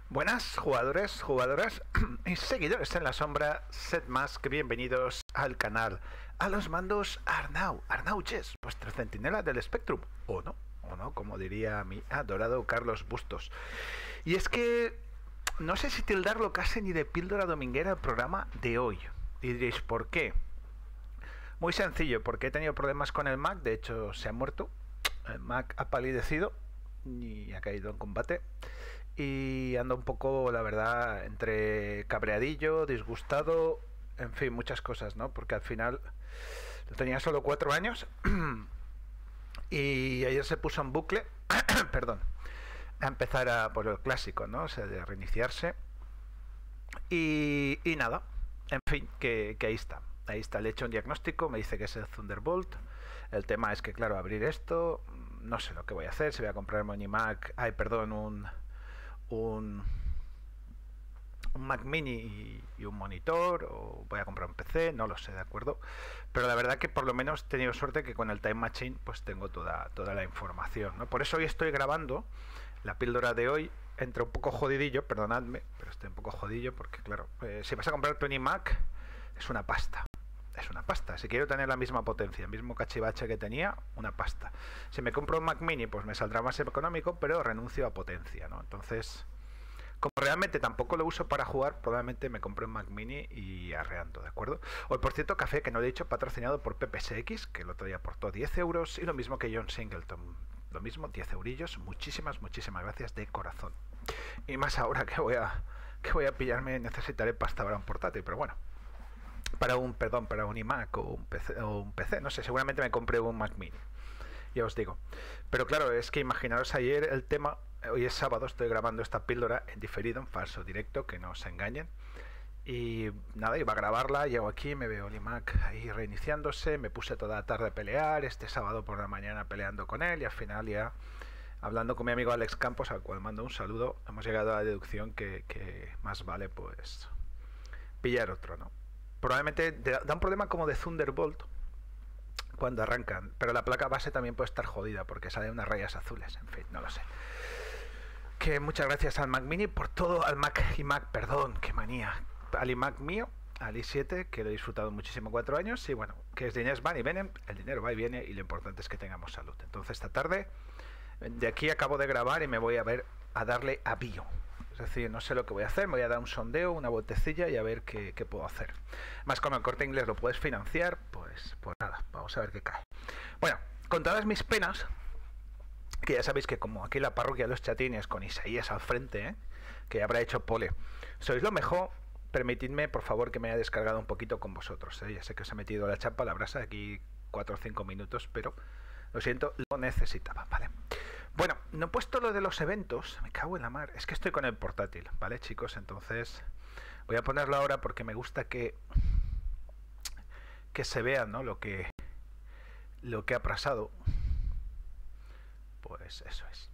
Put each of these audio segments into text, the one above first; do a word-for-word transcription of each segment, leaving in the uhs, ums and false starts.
Buenas jugadores, jugadoras y seguidores en la sombra, sed más que bienvenidos al canal. A los mandos Arnau, Arnau Chess, vuestro centinela del Spectrum, o no, o no, como diría mi adorado Carlos Bustos. Y es que no sé si tildarlo casi ni de píldora dominguera el programa de hoy. Y diréis, ¿por qué? Muy sencillo, porque he tenido problemas con el Mac, de hecho se ha muerto, el Mac ha palidecido y ha caído en combate. Y ando un poco, la verdad, entre cabreadillo, disgustado, en fin, muchas cosas, ¿no? Porque al final tenía solo cuatro años y ayer se puso en bucle, perdón, a empezar a, por el clásico, ¿no? O sea, de reiniciarse. Y, y nada, en fin, que, que ahí está. Ahí está, le he hecho un diagnóstico, me dice que es el Thunderbolt. El tema es que, claro, abrir esto, no sé lo que voy a hacer, si voy a comprarme un iMac, ay, perdón, un... Un, un Mac Mini y, y un monitor, o voy a comprar un P C, no lo sé, de acuerdo, pero la verdad que por lo menos he tenido suerte que con el Time Machine pues tengo toda, toda la información, ¿no? Por eso hoy estoy grabando la píldora de hoy, entre un poco jodidillo, perdonadme, pero estoy un poco jodidillo porque claro, eh, si vas a comprarte un iMac es una pasta. Es una pasta. Si quiero tener la misma potencia, el mismo cachivache que tenía, una pasta. Si me compro un Mac Mini, pues me saldrá más económico, pero renuncio a potencia, ¿no? Entonces, como realmente tampoco lo uso para jugar, probablemente me compre un Mac Mini y arreando, ¿de acuerdo? Hoy, por cierto, café que no he dicho, patrocinado por P P S X, que el otro día aportó diez euros, y lo mismo que John Singleton. Lo mismo, diez eurillos. Muchísimas, muchísimas gracias de corazón. Y más ahora que voy a, que voy a pillarme, necesitaré pasta para un portátil, pero bueno. Para un, perdón, para un iMac o un P C, o un P C, no sé, seguramente me compré un Mac Mini, ya os digo. Pero claro, es que imaginaros ayer el tema, hoy es sábado, estoy grabando esta píldora en diferido, en falso directo, que no se engañen. Y nada, iba a grabarla, llego aquí, me veo el iMac ahí reiniciándose, me puse toda la tarde a pelear, este sábado por la mañana peleando con él y al final ya, hablando con mi amigo Alex Campos, al cual mando un saludo, hemos llegado a la deducción que, que más vale pues pillar otro, ¿no? Probablemente da un problema como de Thunderbolt cuando arrancan, pero la placa base también puede estar jodida porque salen unas rayas azules, en fin, no lo sé. Que muchas gracias al Mac Mini por todo, al Mac iMac, perdón, qué manía, al iMac mío, al i siete, que lo he disfrutado muchísimo cuatro años, y bueno, que es dinero van y vienen, el dinero va y viene y lo importante es que tengamos salud. Entonces esta tarde, de aquí acabo de grabar y me voy a ver a darle a bio. Es decir, no sé lo que voy a hacer, me voy a dar un sondeo, una vueltecilla y a ver qué, qué puedo hacer. Más como el Corte Inglés lo puedes financiar, pues, pues nada, vamos a ver qué cae. Bueno, con todas mis penas, que ya sabéis que como aquí la parroquia de los Chatines con Isaías al frente, ¿eh? Que habrá hecho pole, sois lo mejor, permitidme por favor que me haya descargado un poquito con vosotros, ¿eh? Ya sé que os he metido la chapa, la brasa, aquí cuatro o cinco minutos, pero lo siento, lo necesitaba, ¿vale? Bueno, no he puesto lo de los eventos, me cago en la mar, es que estoy con el portátil, ¿vale, chicos? Entonces voy a ponerlo ahora porque me gusta que que se vea, ¿no? Lo que lo que ha pasado. Pues eso es.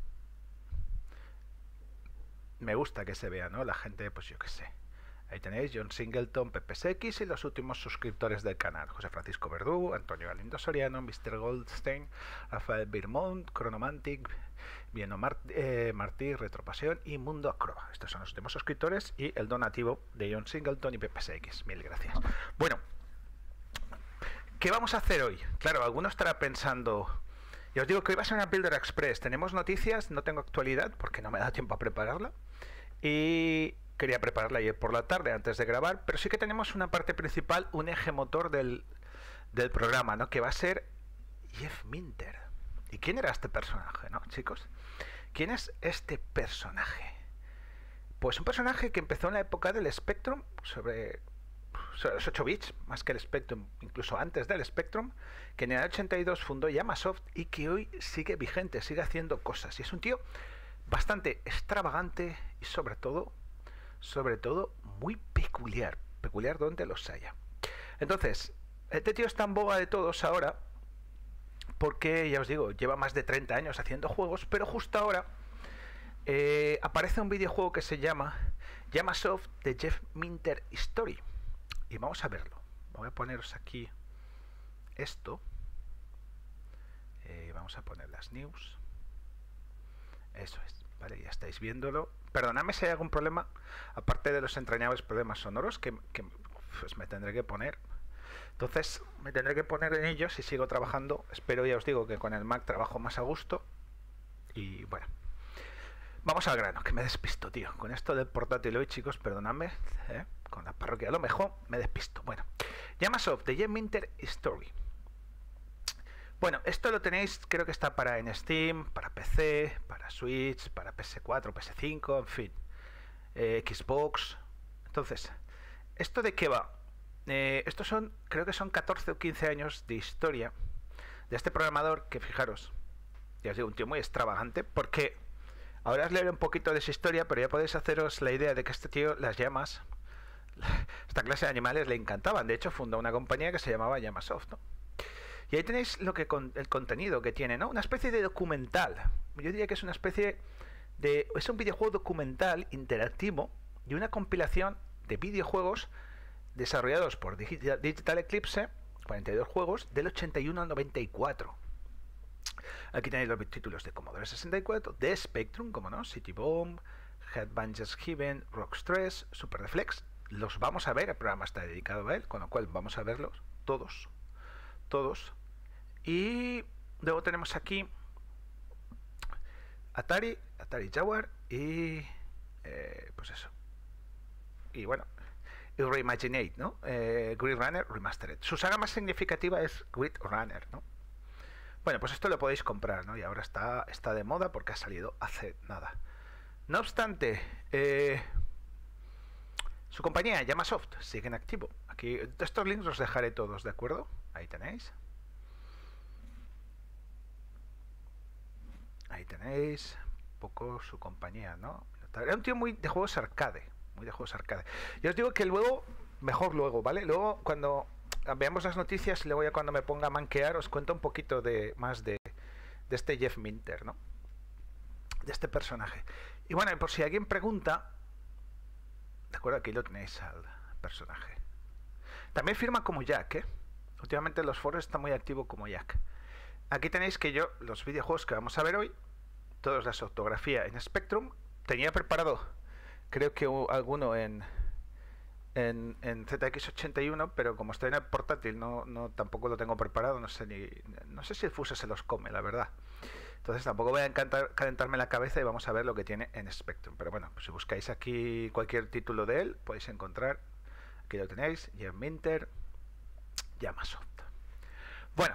Me gusta que se vea, ¿no? La gente, pues yo qué sé. Ahí tenéis John Singleton, P P S X y los últimos suscriptores del canal. José Francisco Verdú, Antonio Galindo Soriano, mister Goldstein, Rafael Birmont, Chronomantic, Vieno Mart eh, Martí, Retropasión y Mundo Acroba. Estos son los últimos suscriptores y el donativo de John Singleton y P P S X. Mil gracias. Bueno, ¿qué vamos a hacer hoy? Claro, alguno estará pensando... Ya os digo que hoy va a ser una píldora express. Tenemos noticias, no tengo actualidad porque no me da tiempo a prepararla. Y... quería prepararla ayer por la tarde antes de grabar, pero sí que tenemos una parte principal, un eje motor del, del programa, ¿no? Que va a ser Jeff Minter. ¿Y quién era este personaje, no, chicos? ¿Quién es este personaje? Pues un personaje que empezó en la época del Spectrum, sobre, sobre los ocho bits, más que el Spectrum, incluso antes del Spectrum, que en el ochenta y dos fundó Yamasoft y que hoy sigue vigente, sigue haciendo cosas. Y es un tío bastante extravagante y sobre todo... sobre todo muy peculiar, peculiar donde los haya. Entonces, este tío está en boga de todos ahora, porque ya os digo, lleva más de treinta años haciendo juegos, pero justo ahora eh, aparece un videojuego que se llama Yamasoft The Jeff Minter Story. Y vamos a verlo. Voy a poneros aquí esto. Eh, vamos a poner las news. Eso es. Vale, ya estáis viéndolo. Perdonadme si hay algún problema, aparte de los entrañables problemas sonoros, que, que pues me tendré que poner. Entonces me tendré que poner en ellos y sigo trabajando. Espero, ya os digo, que con el Mac trabajo más a gusto. Y bueno, vamos al grano, que me despisto, tío. Con esto del portátil hoy, chicos, perdonadme, ¿eh? Con la parroquia a lo mejor me despisto. Bueno, Yamasoft de Jeff Minter Story. Bueno, esto lo tenéis, creo que está para en Steam, para P C, para Switch, para P S cuatro, P S cinco, en fin, eh, Xbox. Entonces, ¿esto de qué va? Eh, estos son, creo que son catorce o quince años de historia de este programador que, fijaros, ya os digo, un tío muy extravagante, porque ahora os leeré un poquito de su historia, pero ya podéis haceros la idea de que este tío, las llamas, esta clase de animales le encantaban. De hecho, fundó una compañía que se llamaba Yamasoft, ¿no? Y ahí tenéis lo que con, el contenido que tiene, ¿no? Una especie de documental. Yo diría que es una especie de... Es un videojuego documental interactivo y una compilación de videojuegos desarrollados por Digital, Digital Eclipse, cuarenta y dos juegos, del ochenta y uno al noventa y cuatro. Aquí tenéis los títulos de Commodore sesenta y cuatro, de Spectrum, como no, City Bomb, Headbangers Heaven, Rock tres, Super Reflex. Los vamos a ver, el programa está dedicado a él, con lo cual vamos a verlos todos. Todos. Y luego tenemos aquí Atari, Atari Jaguar y eh, pues eso. Y bueno, y Reimaginate, ¿no? Eh, Grid Runner Remastered. Su saga más significativa es Grid Runner, ¿no? Bueno, pues esto lo podéis comprar, ¿no? Y ahora está, está de moda porque ha salido hace nada. No obstante, eh, su compañía, Yamasoft, sigue en activo. Aquí, estos links los dejaré todos, ¿de acuerdo? Ahí tenéis. Ahí tenéis un poco su compañía, ¿no? Era un tío muy de juegos arcade, muy de juegos arcade. Yo os digo que luego, mejor luego, ¿vale? Luego cuando veamos las noticias y luego ya cuando me ponga a manquear os cuento un poquito de más de, de este Jeff Minter, ¿no? De este personaje. Y bueno, por si alguien pregunta, de acuerdo, aquí lo tenéis al personaje. También firma como Jack, ¿eh? Últimamente en los foros está muy activo como Jack. Aquí tenéis que yo, los videojuegos que vamos a ver hoy, todos las ortografía en Spectrum. Tenía preparado, creo que alguno en, en, en Z X ochenta y uno, pero como estoy en el portátil, no, no tampoco lo tengo preparado. No sé ni, no sé si el Fuse se los come, la verdad. Entonces tampoco voy a encantar, calentarme la cabeza y vamos a ver lo que tiene en Spectrum. Pero bueno, pues si buscáis aquí cualquier título de él, podéis encontrar. Aquí lo tenéis, Jeff Minter, Yamasoft. Bueno,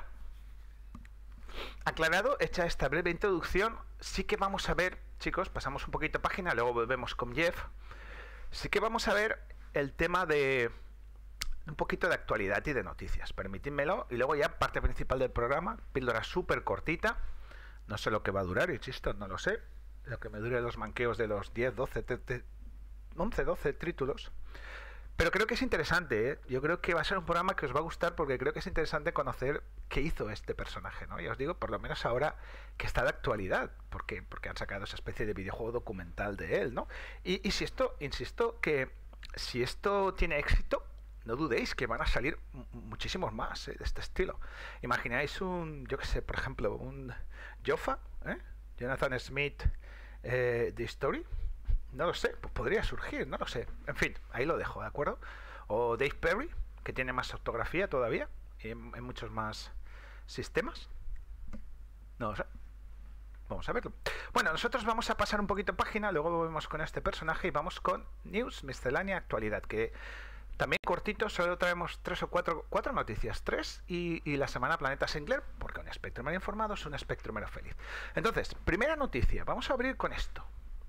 aclarado, hecha esta breve introducción, sí que vamos a ver, chicos, pasamos un poquito página, luego volvemos con Jeff. Sí que vamos a ver el tema de un poquito de actualidad y de noticias, permitidmelo, y luego ya parte principal del programa, píldora súper cortita, no sé lo que va a durar, insisto, no lo sé, lo que me dure los manqueos de los diez, doce, once, doce títulos. Pero creo que es interesante, ¿eh? Yo creo que va a ser un programa que os va a gustar porque creo que es interesante conocer qué hizo este personaje, ¿no? Ya os digo, por lo menos ahora que está de actualidad, porque porque han sacado esa especie de videojuego documental de él, ¿no? Y, y si esto, insisto, que si esto tiene éxito, no dudéis que van a salir muchísimos más, ¿eh? De este estilo. Imagináis un, yo qué sé, por ejemplo, un Joffa, ¿eh? Jonathan Smith eh, de Story. No lo sé, pues podría surgir, no lo sé. En fin, ahí lo dejo, ¿de acuerdo? O Dave Perry, que tiene más ortografía todavía, en, en muchos más sistemas. No lo sé. Vamos a verlo. Bueno, nosotros vamos a pasar un poquito página, luego volvemos con este personaje y vamos con News, Miscelánea, Actualidad, que también cortito, solo traemos tres o cuatro, cuatro noticias, tres, y, y la semana Planeta Sinclair, porque un Spectrum informado es un Spectrum feliz. Entonces, primera noticia, vamos a abrir con esto.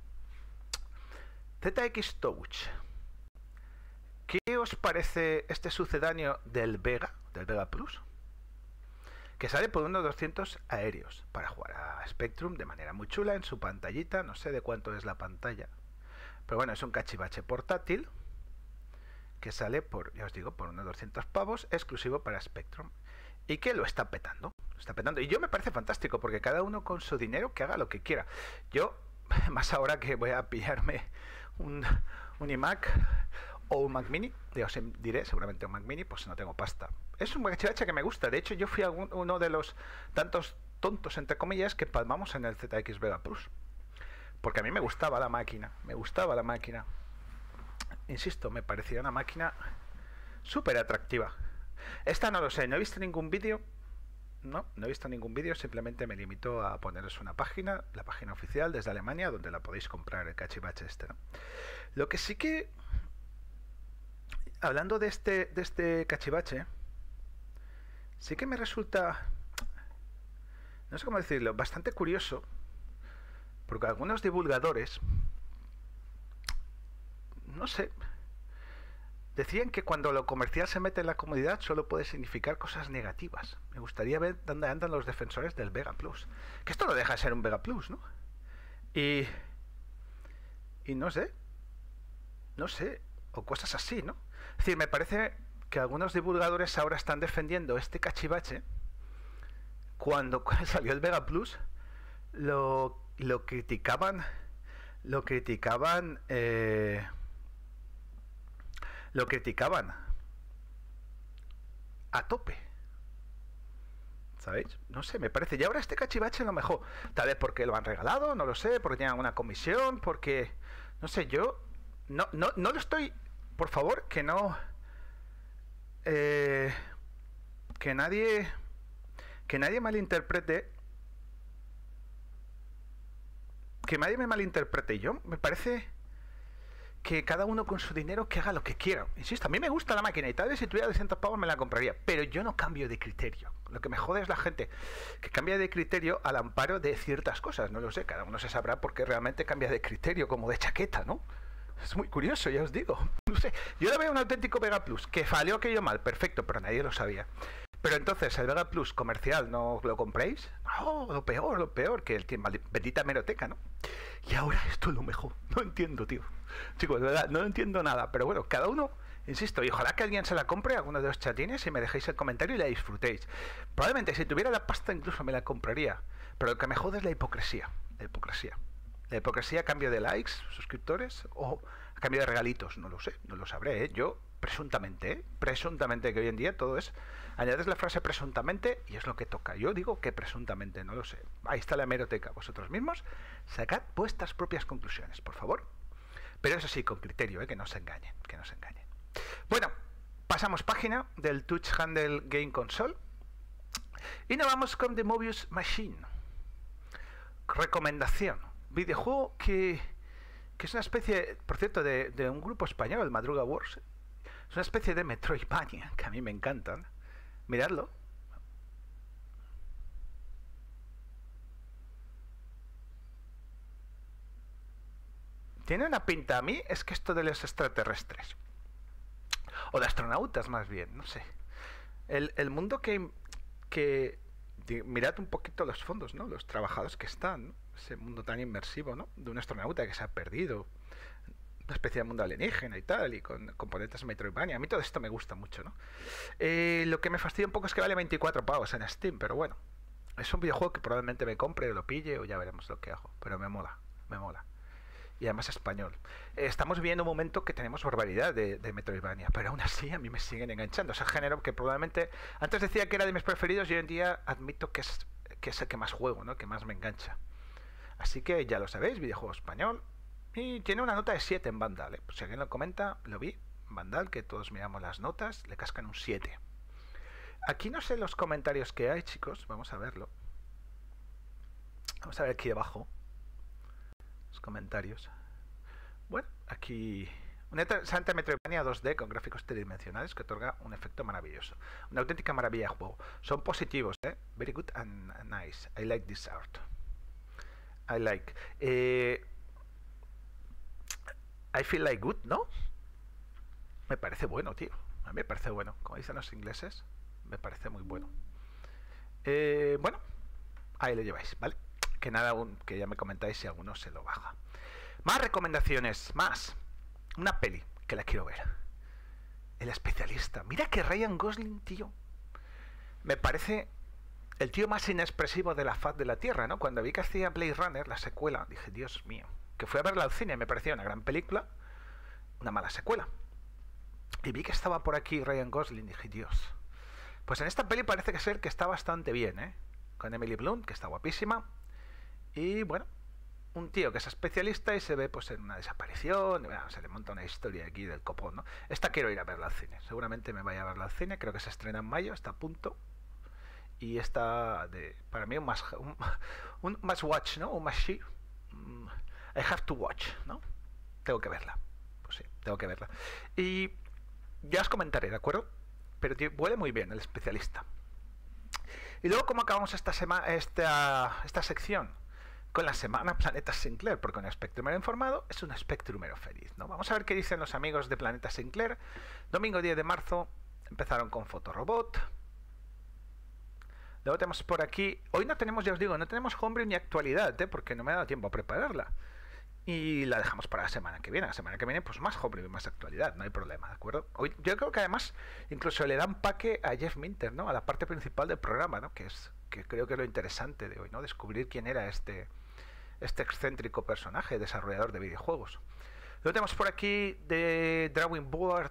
Z X Touch. ¿Qué os parece este sucedáneo del Vega, del Vega Plus? Que sale por unos doscientos aéreos para jugar a Spectrum de manera muy chula en su pantallita. No sé de cuánto es la pantalla, pero bueno, es un cachivache portátil que sale por, ya os digo, por unos doscientos pavos, exclusivo para Spectrum, y que lo está petando, lo está petando. Y yo me parece fantástico porque cada uno con su dinero que haga lo que quiera. Yo, más ahora que voy a pillarme un, un iMac o un Mac Mini, ya os diré, seguramente un Mac Mini, pues no tengo pasta. Es un cachivache que me gusta. De hecho, yo fui algún, uno de los tantos tontos, entre comillas, que palmamos en el Z X Vega Plus. porque a mí me gustaba la máquina, me gustaba la máquina. Insisto, me parecía una máquina súper atractiva. Esta no lo sé, no he visto ningún vídeo. No, no he visto ningún vídeo, simplemente me limito a poneros una página, la página oficial desde Alemania, donde la podéis comprar, el cachivache este, ¿no? Lo que sí que, hablando de este, de este cachivache, sí que me resulta, no sé cómo decirlo, bastante curioso, porque algunos divulgadores, no sé, decían que cuando lo comercial se mete en la comunidad solo puede significar cosas negativas. Me gustaría ver dónde andan los defensores del Vega Plus. Que esto no deja de ser un Vega Plus, ¿no? Y... Y no sé. No sé. O cosas así, ¿no? Es decir, me parece que algunos divulgadores ahora están defendiendo este cachivache cuando salió el Vega Plus lo, lo criticaban... Lo criticaban... Eh, lo criticaban a tope, ¿sabéis? No sé, me parece. Y ahora este cachivache lo mejor, tal vez porque lo han regalado, no lo sé, porque tienen una comisión, porque no sé, yo no, no, no lo estoy, por favor, que no eh, que nadie que nadie malinterprete, que nadie me malinterprete. Yo me parece que cada uno con su dinero que haga lo que quiera. Insisto, a mí me gusta la máquina y tal vez si tuviera doscientos pavos me la compraría, pero yo no cambio de criterio. Lo que me jode es la gente que cambia de criterio al amparo de ciertas cosas. No lo sé, cada uno se sabrá por qué realmente cambia de criterio, como de chaqueta, ¿no? Es muy curioso, ya os digo. No sé, yo le veo un auténtico Vega Plus, que falló aquello mal, perfecto, pero nadie lo sabía. Pero entonces, ¿el Vega Plus comercial no lo compréis? No, lo peor, lo peor, que el bendita hemeroteca, ¿no? Y ahora esto es lo mejor. No entiendo, tío. Chicos, de verdad, no entiendo nada. Pero bueno, cada uno, insisto, y ojalá que alguien se la compre, alguno de los chatines, y me dejéis el comentario y la disfrutéis. Probablemente, si tuviera la pasta, incluso me la compraría. Pero lo que me jode es la hipocresía. La hipocresía. La hipocresía a cambio de likes, suscriptores, o a cambio de regalitos. No lo sé, no lo sabré, ¿eh? Yo, presuntamente, ¿eh? Presuntamente, que hoy en día todo es... Añades la frase presuntamente y es lo que toca. Yo digo que presuntamente, no lo sé. Ahí está la hemeroteca. Vosotros mismos sacad vuestras propias conclusiones, por favor. Pero eso sí, con criterio, ¿eh? Que no se engañen, que no se engañen. Bueno, pasamos página del Touch Handle Game Console y nos vamos con The Mobius Machine. Recomendación. Videojuego que, que es una especie, por cierto, de, de un grupo español, el Madruga Wars. Es una especie de Metroidvania, que a mí me encantan. Miradlo. Tiene una pinta, a mí es que esto de los extraterrestres o de astronautas más bien, no sé. El, el mundo que, que de, mirad un poquito los fondos, ¿no? Los trabajados que están, ¿no? Ese mundo tan inmersivo, ¿no? De un astronauta que se ha perdido, una especie de mundo alienígena y tal, y con componentes Metroidvania. A mí todo esto me gusta mucho, ¿no? Eh, lo que me fastidia un poco es que vale veinticuatro pavos en Steam, pero bueno, es un videojuego que probablemente me compre o lo pille o ya veremos lo que hago, pero me mola, me mola. Y además español. Eh, estamos viviendo un momento que tenemos barbaridad de, de Metroidvania, pero aún así a mí me siguen enganchando. Es el género que probablemente, antes decía que era de mis preferidos y hoy en día admito que es, que es el que más juego, ¿no? Que más me engancha. Así que ya lo sabéis, videojuego español. Y tiene una nota de siete en Vandal, ¿eh? Pues si alguien lo comenta, lo vi. Vandal, que todos miramos las notas, le cascan un siete. Aquí no sé los comentarios que hay, chicos. Vamos a verlo. Vamos a ver aquí debajo. Los comentarios. Bueno, aquí... Una interesante Metroidvania dos D con gráficos tridimensionales que otorga un efecto maravilloso. Una auténtica maravilla de juego. Son positivos, ¿eh? Very good and nice. I like this art. I like... Eh... I feel like good, ¿no? Me parece bueno, tío. A mí me parece bueno. Como dicen los ingleses, me parece muy bueno. Eh, bueno, ahí lo lleváis, ¿vale? Que nada, un, que ya me comentáis si alguno se lo baja. Más recomendaciones, más. Una peli que la quiero ver. El especialista. Mira que Ryan Gosling, tío. Me parece el tío más inexpresivo de la faz de la Tierra, ¿no? Cuando vi que hacía Blade Runner, la secuela, dije, Dios mío. Que fui a verla al cine, me parecía una gran película, una mala secuela. Y vi que estaba por aquí Ryan Gosling, dije, Dios. Pues en esta peli parece que ser que está bastante bien, ¿eh? Con Emily Blunt, que está guapísima. Y bueno, un tío que es especialista y se ve pues en una desaparición, bueno, se le monta una historia aquí del copón, ¿no? Esta quiero ir a verla al cine, seguramente me vaya a verla al cine, creo que se estrena en mayo, está a punto. Y esta, de, para mí, un más un, un must watch, ¿no? Un must see. I have to watch, ¿no? Tengo que verla. Pues sí, tengo que verla. Y ya os comentaré, ¿de acuerdo? Pero tío, huele muy bien el especialista. Y luego, ¿cómo acabamos esta, sema, esta, esta sección? Con la semana Planeta Sinclair, porque un Spectrumero informado es un Spectrumero feliz, ¿no? Vamos a ver qué dicen los amigos de Planeta Sinclair. Domingo diez de marzo empezaron con Fotorobot. Luego tenemos por aquí, hoy no tenemos, ya os digo, no tenemos Homebrew ni actualidad, ¿eh? Porque no me ha dado tiempo a prepararla. Y la dejamos para la semana que viene. La semana que viene, pues más Homebrew y más actualidad, no hay problema, ¿de acuerdo? Hoy, yo creo que además incluso le dan paque a Jeff Minter, ¿no? A la parte principal del programa, ¿no? Que es, que creo que es lo interesante de hoy, ¿no? Descubrir quién era este, este excéntrico personaje, desarrollador de videojuegos. Luego tenemos por aquí de Drawing Board,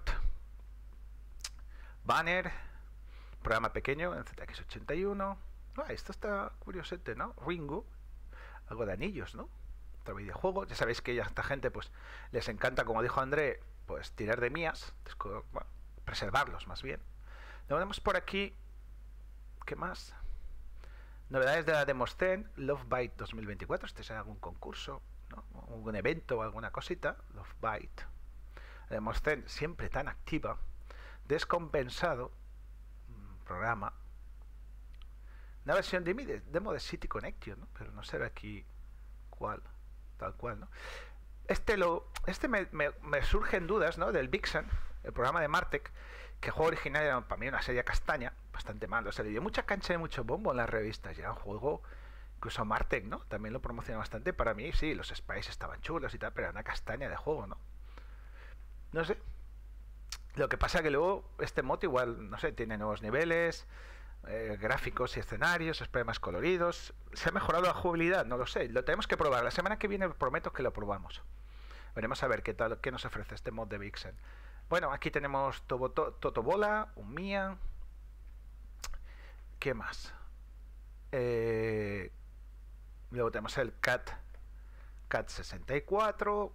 Banner, programa pequeño en Z X ochenta y uno. Ah, esto está curiosete, ¿no? Ringo, algo de anillos, ¿no? Otro videojuego. Ya sabéis que a esta gente pues les encanta, como dijo André, pues tirar de mías, bueno, preservarlos más bien. Luego tenemos por aquí, ¿qué más? Novedades de la Demoscene, Love Bite dos mil veinticuatro. Este será algún concurso, ¿no? Algún evento o alguna cosita. Love Bite. La Demoscene siempre tan activa. Descompensado. Programa. Una versión de mi de, demo de City Connection, ¿no? Pero no sé aquí cuál. Tal cual, ¿no? Este lo este me, me, me surgen dudas, ¿no? Del Vixen, el programa de Martec, que el juego original era para mí una serie castaña, bastante malo. O sea, le dio mucha cancha y mucho bombo en las revistas. Ya era un juego, incluso Martec, ¿no? También lo promociona bastante. Para mí, sí, los sprites estaban chulos y tal, pero era una castaña de juego, ¿no? No sé. Lo que pasa que luego este mod igual, no sé, tiene nuevos niveles, eh, gráficos y escenarios, sprites más coloridos. ¿Se ha mejorado la jugabilidad? No lo sé. Lo tenemos que probar. La semana que viene prometo que lo probamos. Veremos a ver qué tal, qué nos ofrece este mod de Vixen. Bueno, aquí tenemos Totobola, un Mia. ¿Qué más? Eh, luego tenemos el Cat Cat sesenta y cuatro.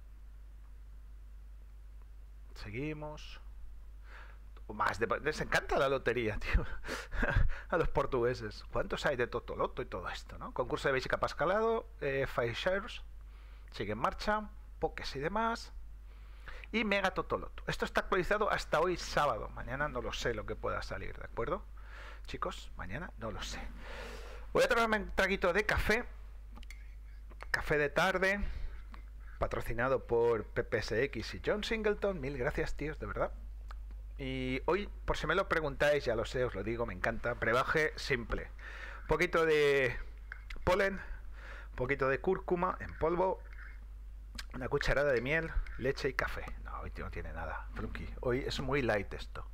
Seguimos. Más de, les encanta la lotería, tío. A los portugueses. ¿Cuántos hay de Totoloto y todo esto, no? Concurso de Basic Pascalado, eh, Five Shares. Sigue en marcha. Pokés y demás. Y Mega Totoloto. Esto está actualizado hasta hoy sábado. Mañana no lo sé lo que pueda salir, ¿de acuerdo? Chicos, mañana no lo sé. Voy a tomarme un traguito de café. Café de tarde. Patrocinado por P P S X y John Singleton. Mil gracias, tíos, de verdad. Y hoy, por si me lo preguntáis, ya lo sé, os lo digo, me encanta. Brebaje simple. Un poquito de polen, un poquito de cúrcuma en polvo, una cucharada de miel, leche y café. No, hoy no tiene nada, Flunky. Hoy es muy light esto.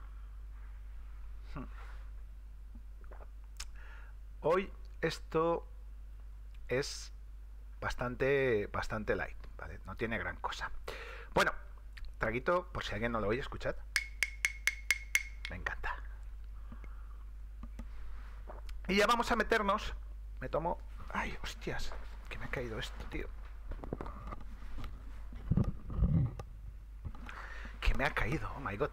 Hoy esto es bastante bastante light, ¿vale? No tiene gran cosa. Bueno, traguito, por si alguien no lo oye, escuchad. Me encanta. Y ya vamos a meternos. Me tomo... Ay, hostias, que me ha caído esto, tío. Que me ha caído, oh my god.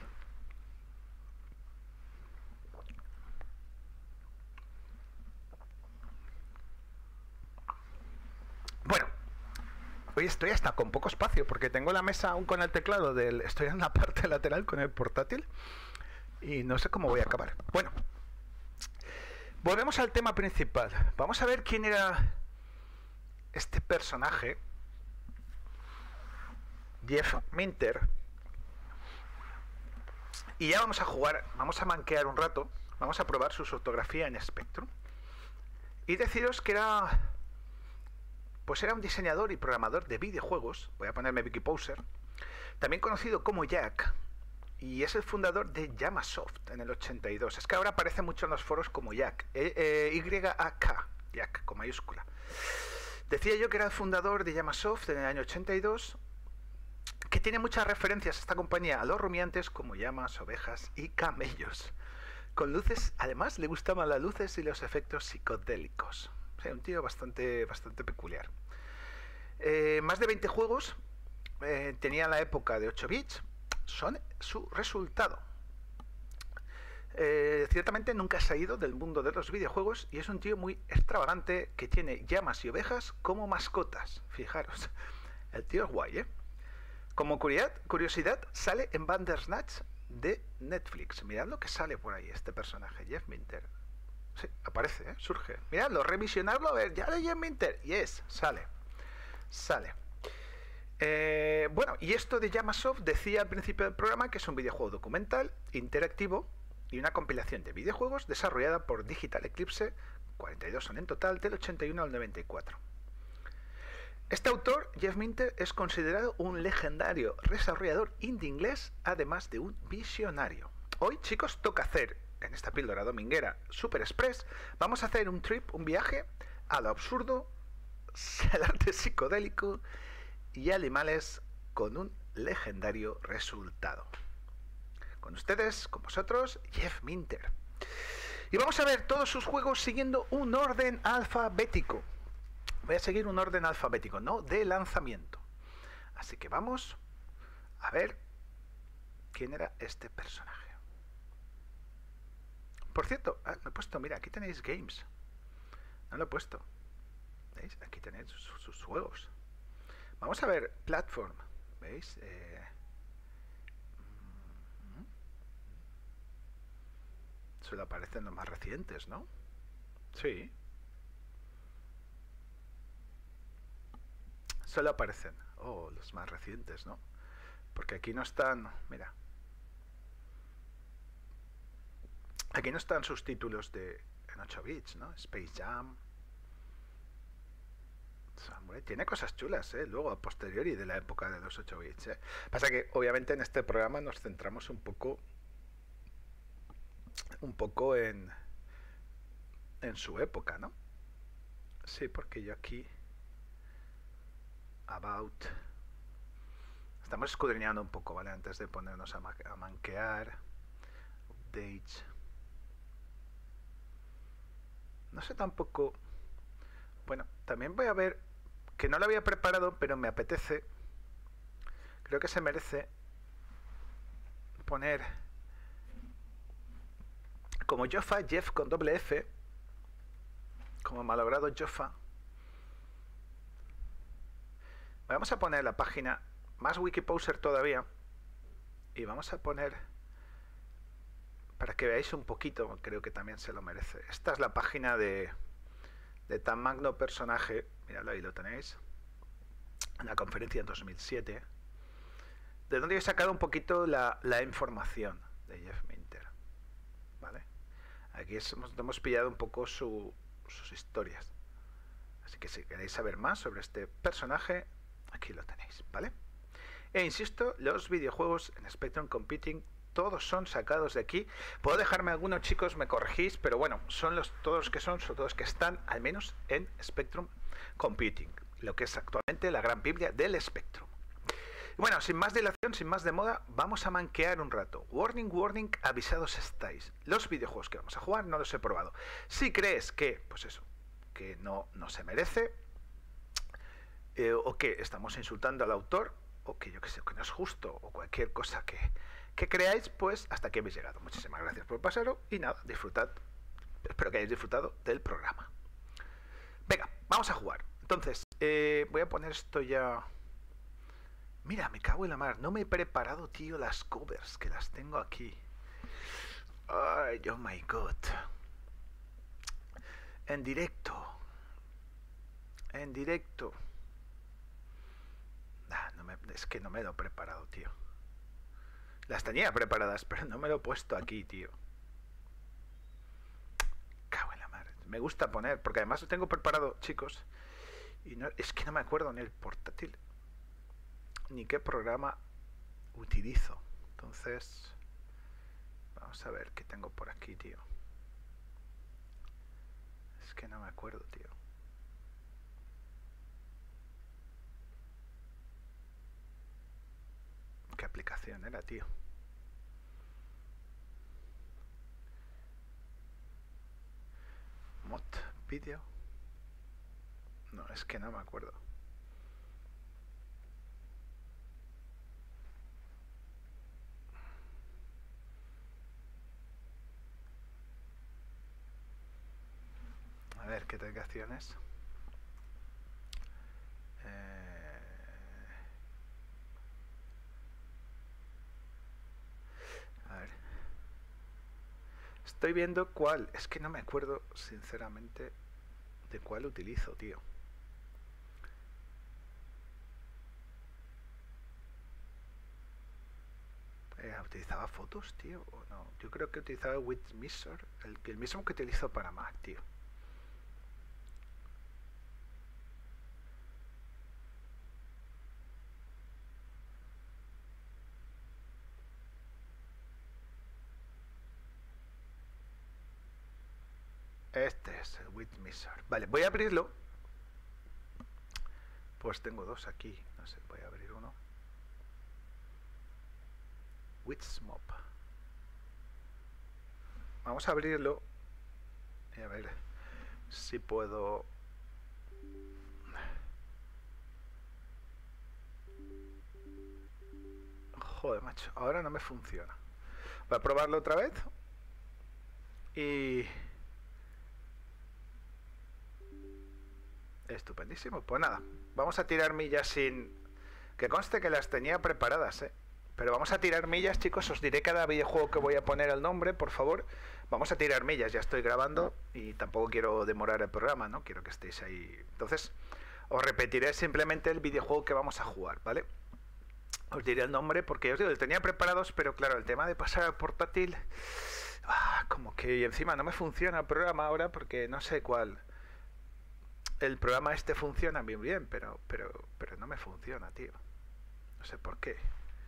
Bueno, hoy estoy hasta con poco espacio porque tengo la mesa aún con el teclado del... Estoy en la parte lateral con el portátil y no sé cómo voy a acabar. Bueno, volvemos al tema principal. Vamos a ver quién era este personaje, Jeff Minter. Y ya vamos a jugar, vamos a manquear un rato, vamos a probar su ortografía en Spectrum. Y deciros que era... Pues era un diseñador y programador de videojuegos, voy a ponerme Vicky Poser, también conocido como Jack, y es el fundador de Yamasoft en el ochenta y dos. Es que ahora aparece mucho en los foros como Jack, e e Y A K, Jack con mayúscula. Decía yo que era el fundador de Yamasoft en el año ochenta y dos, que tiene muchas referencias a esta compañía, a los rumiantes como llamas, ovejas y camellos. Con luces, además le gustaban las luces y los efectos psicodélicos. O sea, un tío bastante, bastante peculiar. Eh, más de veinte juegos eh, tenía la época de ocho bits. Son su resultado. Eh, ciertamente nunca se ha ido del mundo de los videojuegos y es un tío muy extravagante que tiene llamas y ovejas como mascotas. Fijaros, el tío es guay, ¿eh? Como curiosidad, curiosidad sale en Bandersnatch de Netflix. Mirad lo que sale por ahí este personaje, Jeff Minter. Sí, aparece, ¿eh? Surge. Miradlo, revisionarlo, a ver, ya de Jeff Minter. Yes, sale. Sale. Eh, bueno, y esto de Llamasoft decía al principio del programa que es un videojuego documental, interactivo y una compilación de videojuegos desarrollada por Digital Eclipse, cuarenta y dos son en total, del ochenta y uno al noventa y cuatro. Este autor, Jeff Minter, es considerado un legendario desarrollador indie inglés, además de un visionario. Hoy, chicos, toca hacer, en esta píldora dominguera Super Express, vamos a hacer un trip, un viaje a lo absurdo, al arte psicodélico y animales con un legendario resultado. Con ustedes, con vosotros, Jeff Minter. Y vamos a ver todos sus juegos siguiendo un orden alfabético. Voy a seguir un orden alfabético, no de lanzamiento. Así que vamos a ver quién era este personaje. Por cierto, ah, no he puesto, mira, aquí tenéis games. No lo he puesto. ¿Veis? Aquí tenéis sus, sus juegos. Vamos a ver platform. ¿Veis? Eh, Solo aparecen los más recientes, ¿no? Sí. Solo aparecen, oh, los más recientes, ¿no? Porque aquí no están, mira. Aquí no están sus títulos de en ocho bits, ¿no? Space Jam. Hombre, tiene cosas chulas, ¿eh? Luego, a posteriori de la época de los ocho bits, ¿eh? Pasa que, obviamente, en este programa nos centramos un poco un poco en en su época, ¿no? Sí, porque yo aquí about estamos escudriñando un poco, ¿vale? Antes de ponernos a, ma a manquear. Updates. No sé tampoco. Bueno, también voy a ver, que no lo había preparado, pero me apetece. Creo que se merece poner como Joffa, Jeff con doble F, como malogrado Joffa. Vamos a poner la página más Wikiposer todavía y vamos a poner, para que veáis un poquito, creo que también se lo merece. Esta es la página de de tan magno personaje, miradlo, ahí lo tenéis, en la conferencia en dos mil siete, de donde he sacado un poquito la, la información de Jeff Minter, ¿vale? Aquí es, hemos, hemos pillado un poco su, sus historias, así que si queréis saber más sobre este personaje, aquí lo tenéis, ¿vale? E insisto, los videojuegos en Spectrum Computing todos son sacados de aquí. Puedo dejarme algunos, chicos, me corregís, pero bueno, son los todos los que son, son todos que están, al menos en Spectrum Computing, lo que es actualmente la gran biblia del Spectrum. Bueno, sin más dilación, sin más demora, vamos a manquear un rato. Warning, warning, avisados estáis. Los videojuegos que vamos a jugar no los he probado. Si crees que, pues eso, que no, no se merece, eh, o que estamos insultando al autor, o que yo que sé, que no es justo, o cualquier cosa que que creáis, pues hasta aquí habéis llegado. Muchísimas gracias por pasaros y nada, disfrutad. Espero que hayáis disfrutado del programa. Venga, vamos a jugar. Entonces, eh, voy a poner esto ya. Mira, me cago en la mar. No me he preparado, tío, las covers, que las tengo aquí. Ay, oh my god. En directo. En directo. Nah, no me, es que no me lo he preparado, tío. Las tenía preparadas, pero no me lo he puesto aquí, tío. Cago en la madre. Me gusta poner, porque además lo tengo preparado, chicos. Y no, es que no me acuerdo ni el portátil, ni qué programa utilizo. Entonces, vamos a ver qué tengo por aquí, tío. Es que no me acuerdo, tío. ¿Qué aplicación era, tío? Mod Video. No, es que no me acuerdo. A ver, ¿qué teclaciones? Eh... A ver. Estoy viendo cuál. Es que no me acuerdo, sinceramente, de cuál utilizo, tío. Eh, ¿Utilizaba fotos, tío? ¿O no? Yo creo que utilizaba Witmixer, el, el mismo que utilizo para Mac, tío. Este es el Witmixer. Vale, voy a abrirlo. Pues tengo dos aquí. No sé, voy a abrir uno. Witsmop. Vamos a abrirlo. Y a ver si puedo... Joder, macho. Ahora no me funciona. Voy a probarlo otra vez. Y... Estupendísimo. Pues nada, vamos a tirar millas sin... Que conste que las tenía preparadas, ¿eh? Pero vamos a tirar millas, chicos. Os diré cada videojuego que voy a poner el nombre, por favor. Vamos a tirar millas, ya estoy grabando y tampoco quiero demorar el programa, ¿no? Quiero que estéis ahí. Entonces, os repetiré simplemente el videojuego que vamos a jugar, ¿vale? Os diré el nombre porque os digo, lo tenía preparados, pero claro, el tema de pasar al portátil... Ah, como que y encima no me funciona el programa ahora porque no sé cuál... El programa este funciona bien bien, pero, pero, pero no me funciona, tío. No sé por qué.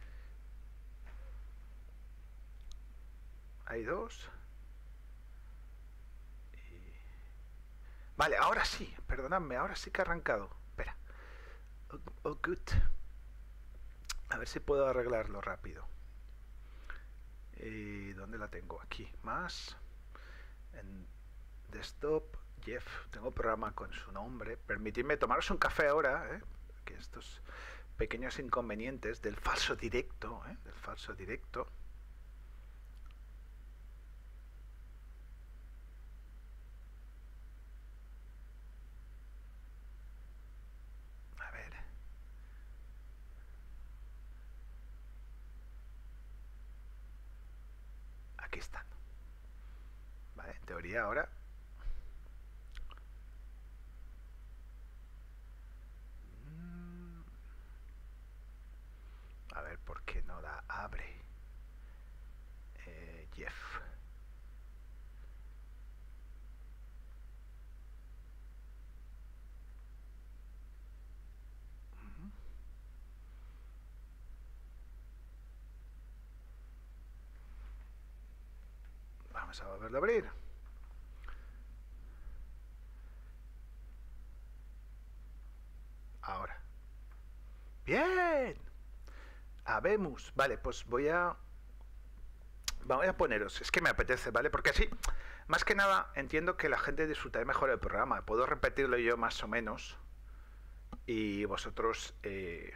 Hay dos. Y... Vale, ahora sí, perdonadme, ahora sí que ha arrancado. Espera. Oh, oh, good. A ver si puedo arreglarlo rápido. ¿Y dónde la tengo? Aquí. Más. En desktop. Jeff. Tengo programa con su nombre. Permitidme tomaros un café ahora, ¿eh? Que estos pequeños inconvenientes del falso directo, ¿eh? Del falso directo. A ver. Aquí están. Vale, en teoría ahora... A ver por qué no la abre. Eh, Jeff. Uh-huh. Vamos a volverlo a abrir. Ahora. Bien. Habemos. Vale, pues voy a... Voy a poneros. Es que me apetece, ¿vale? Porque así, más que nada, entiendo que la gente disfrutará mejor el programa. Puedo repetirlo yo más o menos. Y vosotros... Eh,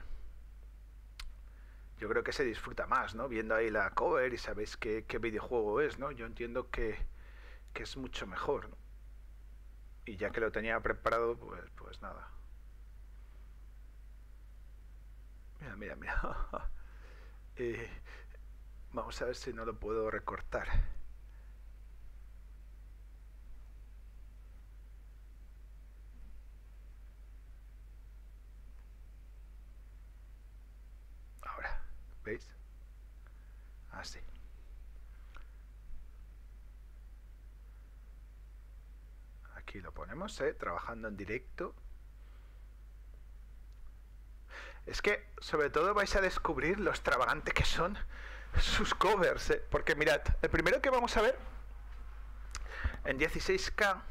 yo creo que se disfruta más, ¿no? Viendo ahí la cover y sabéis qué, qué videojuego es, ¿no? Yo entiendo que, que es mucho mejor, ¿no? Y ya que lo tenía preparado, pues, pues nada. Mira, mira, mira. eh, vamos a ver si no lo puedo recortar. Ahora, ¿veis? Así. Aquí lo ponemos, ¿eh? Trabajando en directo. Es que, sobre todo, vais a descubrir lo extravagante que son sus covers, ¿eh? Porque mirad, el primero que vamos a ver en dieciséis K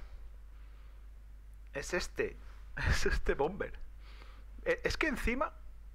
es este. Es este Bomber. Es que encima,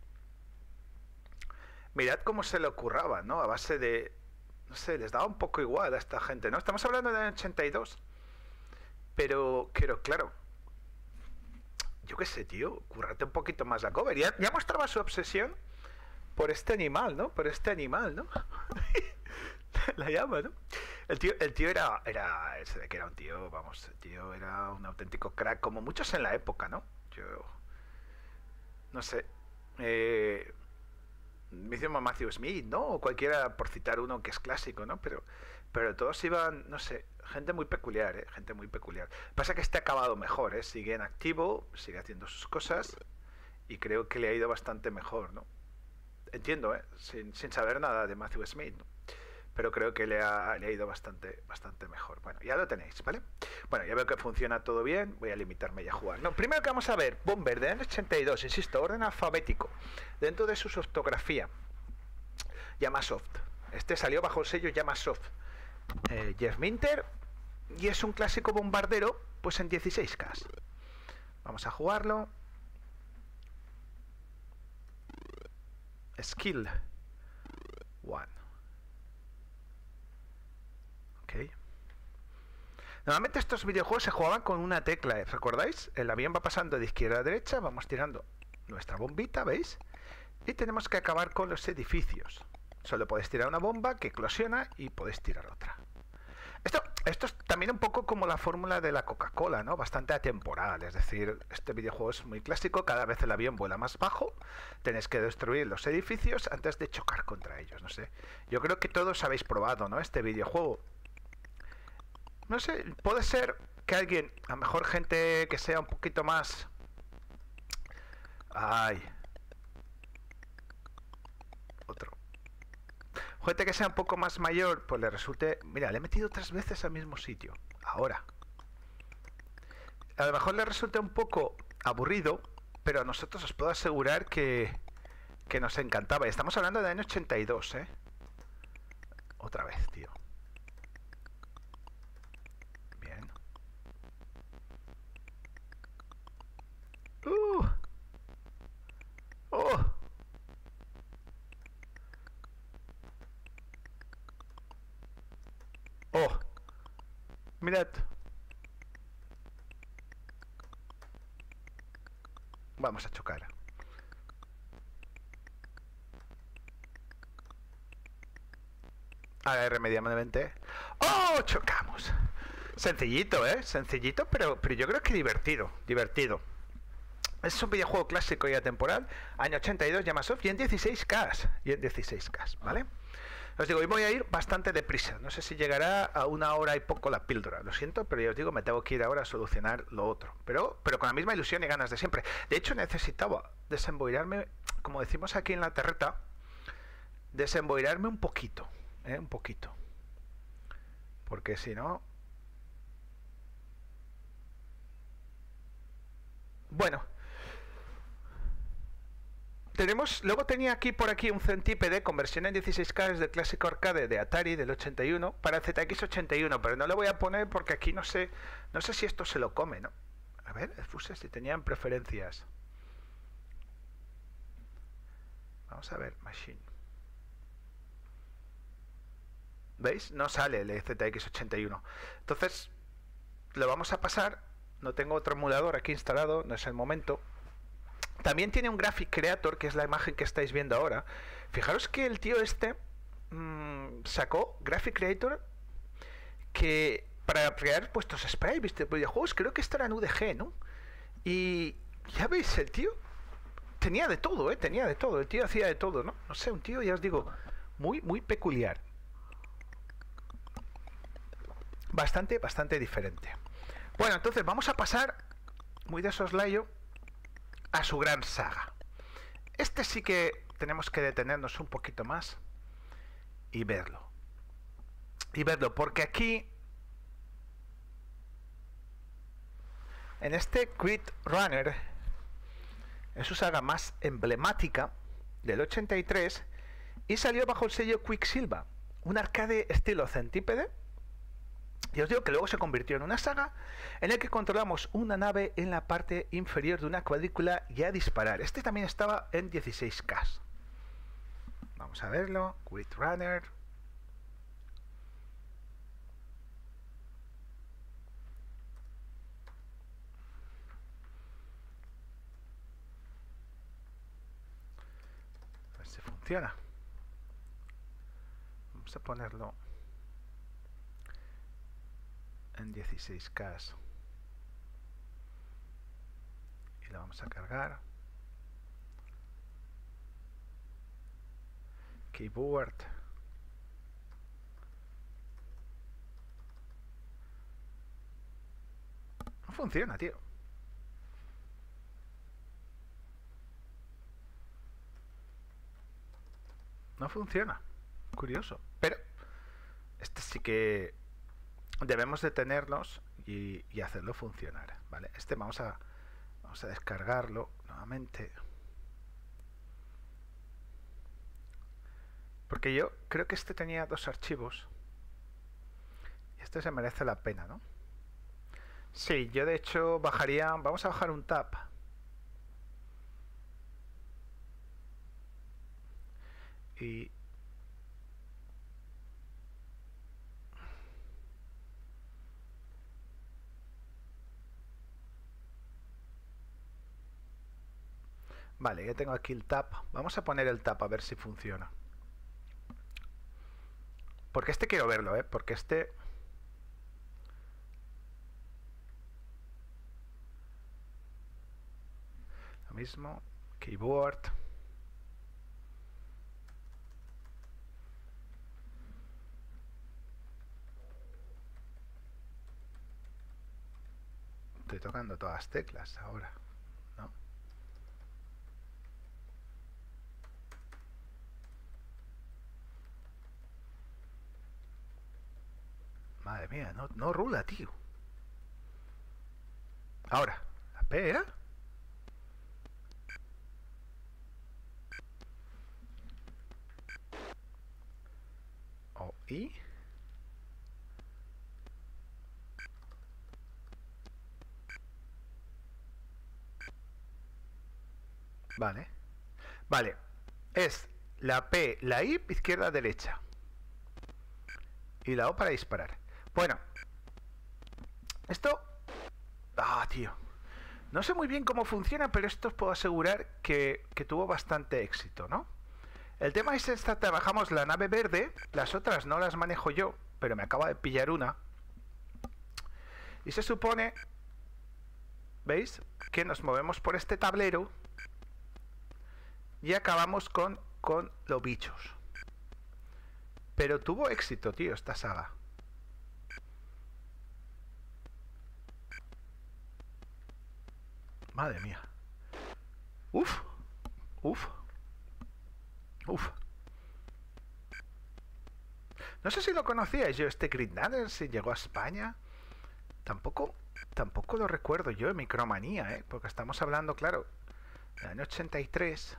mirad cómo se le ocurraba, ¿no? A base de... No sé, les daba un poco igual a esta gente, ¿no? Estamos hablando del ochenta y dos. Pero, pero claro, yo qué sé, tío, cúrrate un poquito más la cover. Ya, ya mostraba su obsesión por este animal, ¿no? Por este animal, ¿no? La llama, ¿no? El tío, el tío era, era, ese de que era un tío, vamos, el tío era un auténtico crack, como muchos en la época, ¿no? Yo, no sé, eh, mismo Matthew Smith, ¿no? O cualquiera, por citar uno que es clásico, ¿no? Pero, pero todos iban, no sé, gente muy peculiar, ¿eh? Gente muy peculiar. Pasa que este ha acabado mejor, ¿eh? Sigue en activo, sigue haciendo sus cosas y creo que le ha ido bastante mejor, ¿no? Entiendo, ¿eh? Sin, sin saber nada de Matthew Smith, ¿no? Pero creo que le ha, le ha ido bastante, bastante mejor. Bueno, ya lo tenéis, ¿vale? Bueno, ya veo que funciona todo bien. Voy a limitarme ya a jugar. No, primero que vamos a ver, Bomber de año ochenta y dos, insisto, orden alfabético. Dentro de su ortografía, Yamasoft. Este salió bajo el sello Yamasoft. Eh, Jeff Minter. Y es un clásico bombardero, pues en dieciséis K. Vamos a jugarlo. Skill One. Okay. Normalmente estos videojuegos se jugaban con una tecla, ¿eh? ¿Recordáis? El avión va pasando de izquierda a derecha, vamos tirando nuestra bombita, ¿veis? Y tenemos que acabar con los edificios. Solo podéis tirar una bomba que eclosiona y podéis tirar otra. Esto, esto es también un poco como la fórmula de la Coca-Cola, ¿no? Bastante atemporal, es decir, este videojuego es muy clásico, cada vez el avión vuela más bajo, tenéis que destruir los edificios antes de chocar contra ellos, no sé. Yo creo que todos habéis probado, ¿no? Este videojuego. No sé, puede ser que alguien, a lo mejor gente que sea un poquito más... Ay. Otro. Gente que sea un poco más mayor, pues le resulte... Mira, le he metido tres veces al mismo sitio. Ahora. A lo mejor le resulta un poco aburrido, pero a nosotros os puedo asegurar que, que nos encantaba. Y estamos hablando del año ochenta y dos, ¿eh? Otra vez, tío. Uh. Oh. Oh. Mirad. Vamos a chocar. Ahora irremediablemente. ¡Oh! Chocamos. Sencillito, ¿eh? Sencillito, pero, pero yo creo que divertido. Divertido. Es un videojuego clásico y atemporal, año ochenta y dos, Yamasoft, y en dieciséis K, y en dieciséis K, ¿vale? Os digo, hoy voy a ir bastante deprisa, no sé si llegará a una hora y poco la píldora, lo siento, pero ya os digo, me tengo que ir ahora a solucionar lo otro, pero, pero con la misma ilusión y ganas de siempre. De hecho, necesitaba desemboirarme, como decimos aquí en la terreta, desemboirarme un poquito, ¿eh? Un poquito, porque si no... Bueno... Tenemos, luego tenía aquí por aquí un centípede con versión en dieciséis K del clásico arcade de Atari del ochenta y uno para Z X ochenta y uno, pero no lo voy a poner porque aquí no sé, no sé si esto se lo come, ¿no? A ver, Fuse, si tenían preferencias. Vamos a ver, Machine. ¿Veis? No sale el Z X ochenta y uno. Entonces, lo vamos a pasar. No tengo otro emulador aquí instalado, no es el momento. También tiene un Graphic Creator, que es la imagen que estáis viendo ahora. Fijaros que el tío este mmm, sacó Graphic Creator que para crear puestos sprites, ¿viste? Videojuegos, creo que esto era en U D G, ¿no? Y ya veis, el tío tenía de todo, ¿eh? Tenía de todo. El tío hacía de todo, ¿no? No sé, un tío, ya os digo, muy, muy peculiar. Bastante, bastante diferente. Bueno, entonces vamos a pasar, muy de soslayo, a su gran saga. Este sí que tenemos que detenernos un poquito más y verlo. Y verlo, porque aquí, en este Grid Runner, es su saga más emblemática del ochenta y tres y salió bajo el sello Quicksilver, un arcade estilo centípede. Y os digo que luego se convirtió en una saga en la que controlamos una nave en la parte inferior de una cuadrícula y a disparar. Este también estaba en dieciséis K. Vamos a verlo. Grid Runner. funciona. Vamos a ponerlo en dieciséis K y lo vamos a cargar. Keyboard. No funciona, tío. No funciona. Curioso. Pero este sí que debemos detenernos y, y hacerlo funcionar, ¿vale? Este vamos a vamos a descargarlo nuevamente, porque yo creo que este tenía dos archivos y este se merece la pena, ¿no? Sí, yo de hecho bajaría, vamos a bajar un tab y vale, ya tengo aquí el tab. Vamos a poner el tab a ver si funciona, porque este quiero verlo, ¿eh? Porque este lo mismo, keyboard. Estoy tocando todas las teclas ahora, ¿no? Madre mía, no, no rula, tío. Ahora, la P era. O I. Vale. Vale. Es la P, la I, izquierda, derecha. Y la O para disparar. Bueno. Esto... Ah, tío. No sé muy bien cómo funciona, pero esto os puedo asegurar que, que tuvo bastante éxito, ¿no? El tema es esta, trabajamos la nave verde, las otras no las manejo yo, pero me acaba de pillar una. Y se supone, ¿veis? Que nos movemos por este tablero y acabamos con, con los bichos. Pero tuvo éxito, tío, esta saga. Madre mía. Uf, uf, uf. No sé si lo conocíais yo, este Grid Runner, si llegó a España. Tampoco, tampoco lo recuerdo yo en Micromanía, ¿eh? Porque estamos hablando, claro, del año ochenta y tres.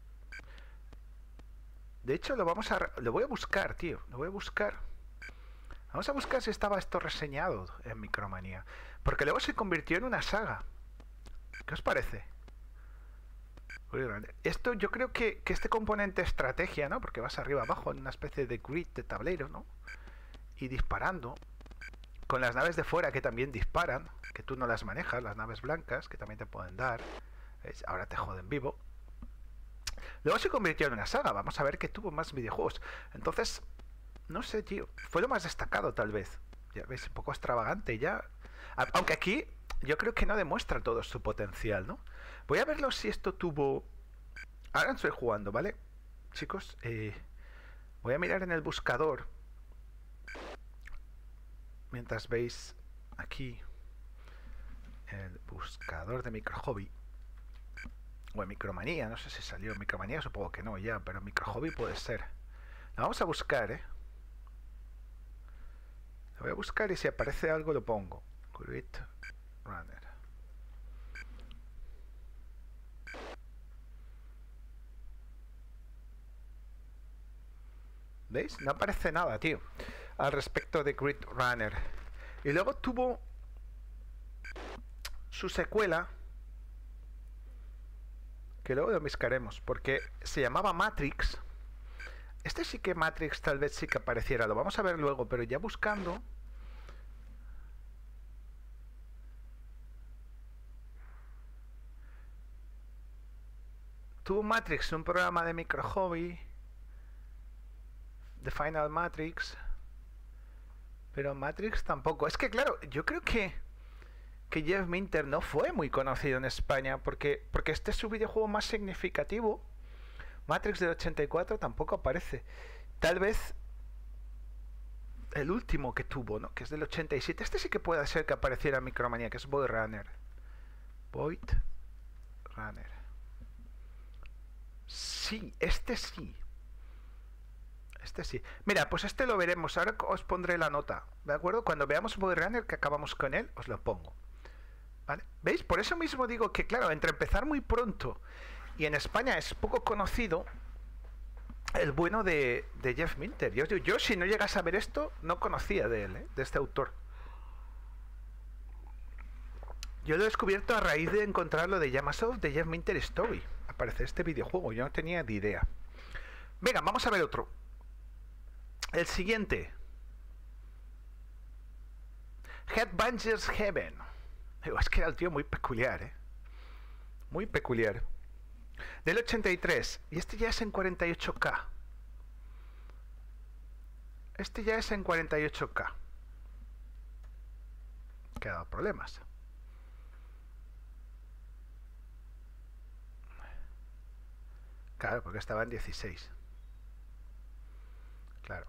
De hecho, lo vamos a, lo voy a buscar, tío. Lo voy a buscar. Vamos a buscar si estaba esto reseñado en Micromanía. Porque luego se convirtió en una saga. ¿Qué os parece? Esto yo creo que, que este componente estrategia, ¿no? Porque vas arriba abajo en una especie de grid de tablero, ¿no? Y disparando. Con las naves de fuera que también disparan, que tú no las manejas, las naves blancas, que también te pueden dar. ¿Ves? Ahora te joden vivo. Luego se convirtió en una saga. Vamos a ver que tuvo más videojuegos. Entonces, no sé, tío. Fue lo más destacado, tal vez. Ya ves, un poco extravagante ya. Aunque aquí yo creo que no demuestra todo su potencial, ¿no? Voy a verlo si esto tuvo... Ahora estoy jugando, ¿vale? Chicos, eh, voy a mirar en el buscador. Mientras veis aquí el buscador de Microhobby. O en Micromanía, no sé si salió en Micromanía, supongo que no ya, pero en Microhobby puede ser. La vamos a buscar, ¿eh? La voy a buscar y si aparece algo lo pongo. Grid Runner. ¿Veis? No aparece nada, tío, al respecto de Grid Runner. Y luego tuvo su secuela, que luego lo buscaremos, porque se llamaba Matrix. Este sí que Matrix tal vez sí que apareciera, lo vamos a ver luego, pero ya buscando... Tuvo Matrix, un programa de Microhobby. The Final Matrix. Pero Matrix tampoco. Es que claro, yo creo que que Jeff Minter no fue muy conocido en España porque, porque este es su videojuego más significativo. Matrix del ochenta y cuatro tampoco aparece. Tal vez el último que tuvo, ¿no? Que es del ochenta y siete. Este sí que puede ser que apareciera en Micromanía, que es Void Runner. Void Runner. Sí, este sí. Este sí. Mira, pues este lo veremos. Ahora os pondré la nota, ¿de acuerdo? Cuando veamos Void Runner, que acabamos con él, os lo pongo. ¿Vale? ¿Veis? Por eso mismo digo que, claro, entre empezar muy pronto y en España es poco conocido el bueno de, de Jeff Minter. Yo, yo, yo, si no llegas a ver esto, no conocía de él, ¿eh? De este autor. Yo lo he descubierto a raíz de encontrar lo de Yamasoft de Jeff Minter Story. Aparece este videojuego, yo no tenía ni idea. Venga, vamos a ver otro. El siguiente. Headbangers Heaven. Es que era el tío muy peculiar, ¿eh? Muy peculiar. Del ochenta y tres. Y este ya es en cuarenta y ocho K. Este ya es en cuarenta y ocho K. Que ha dado problemas. Claro, porque estaba en dieciséis. Claro.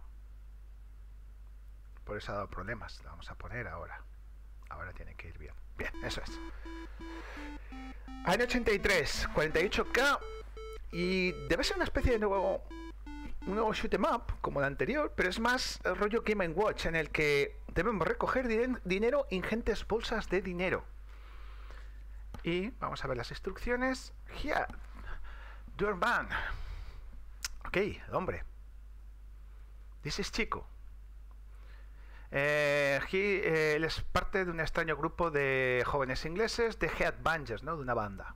Por eso ha dado problemas. Lo vamos a poner ahora. Ahora tiene que ir bien. Bien, eso es. Año ochenta y tres, cuarenta y ocho K. Y debe ser una especie de nuevo, un nuevo shoot 'em up, como el anterior, pero es más el rollo Game and Watch, en el que debemos recoger din dinero, ingentes bolsas de dinero. Y vamos a ver las instrucciones. Here, Durban. Ok, el hombre. This is Chico. Eh, he, eh, él es parte de un extraño grupo de jóvenes ingleses de headbangers, ¿no? De una banda.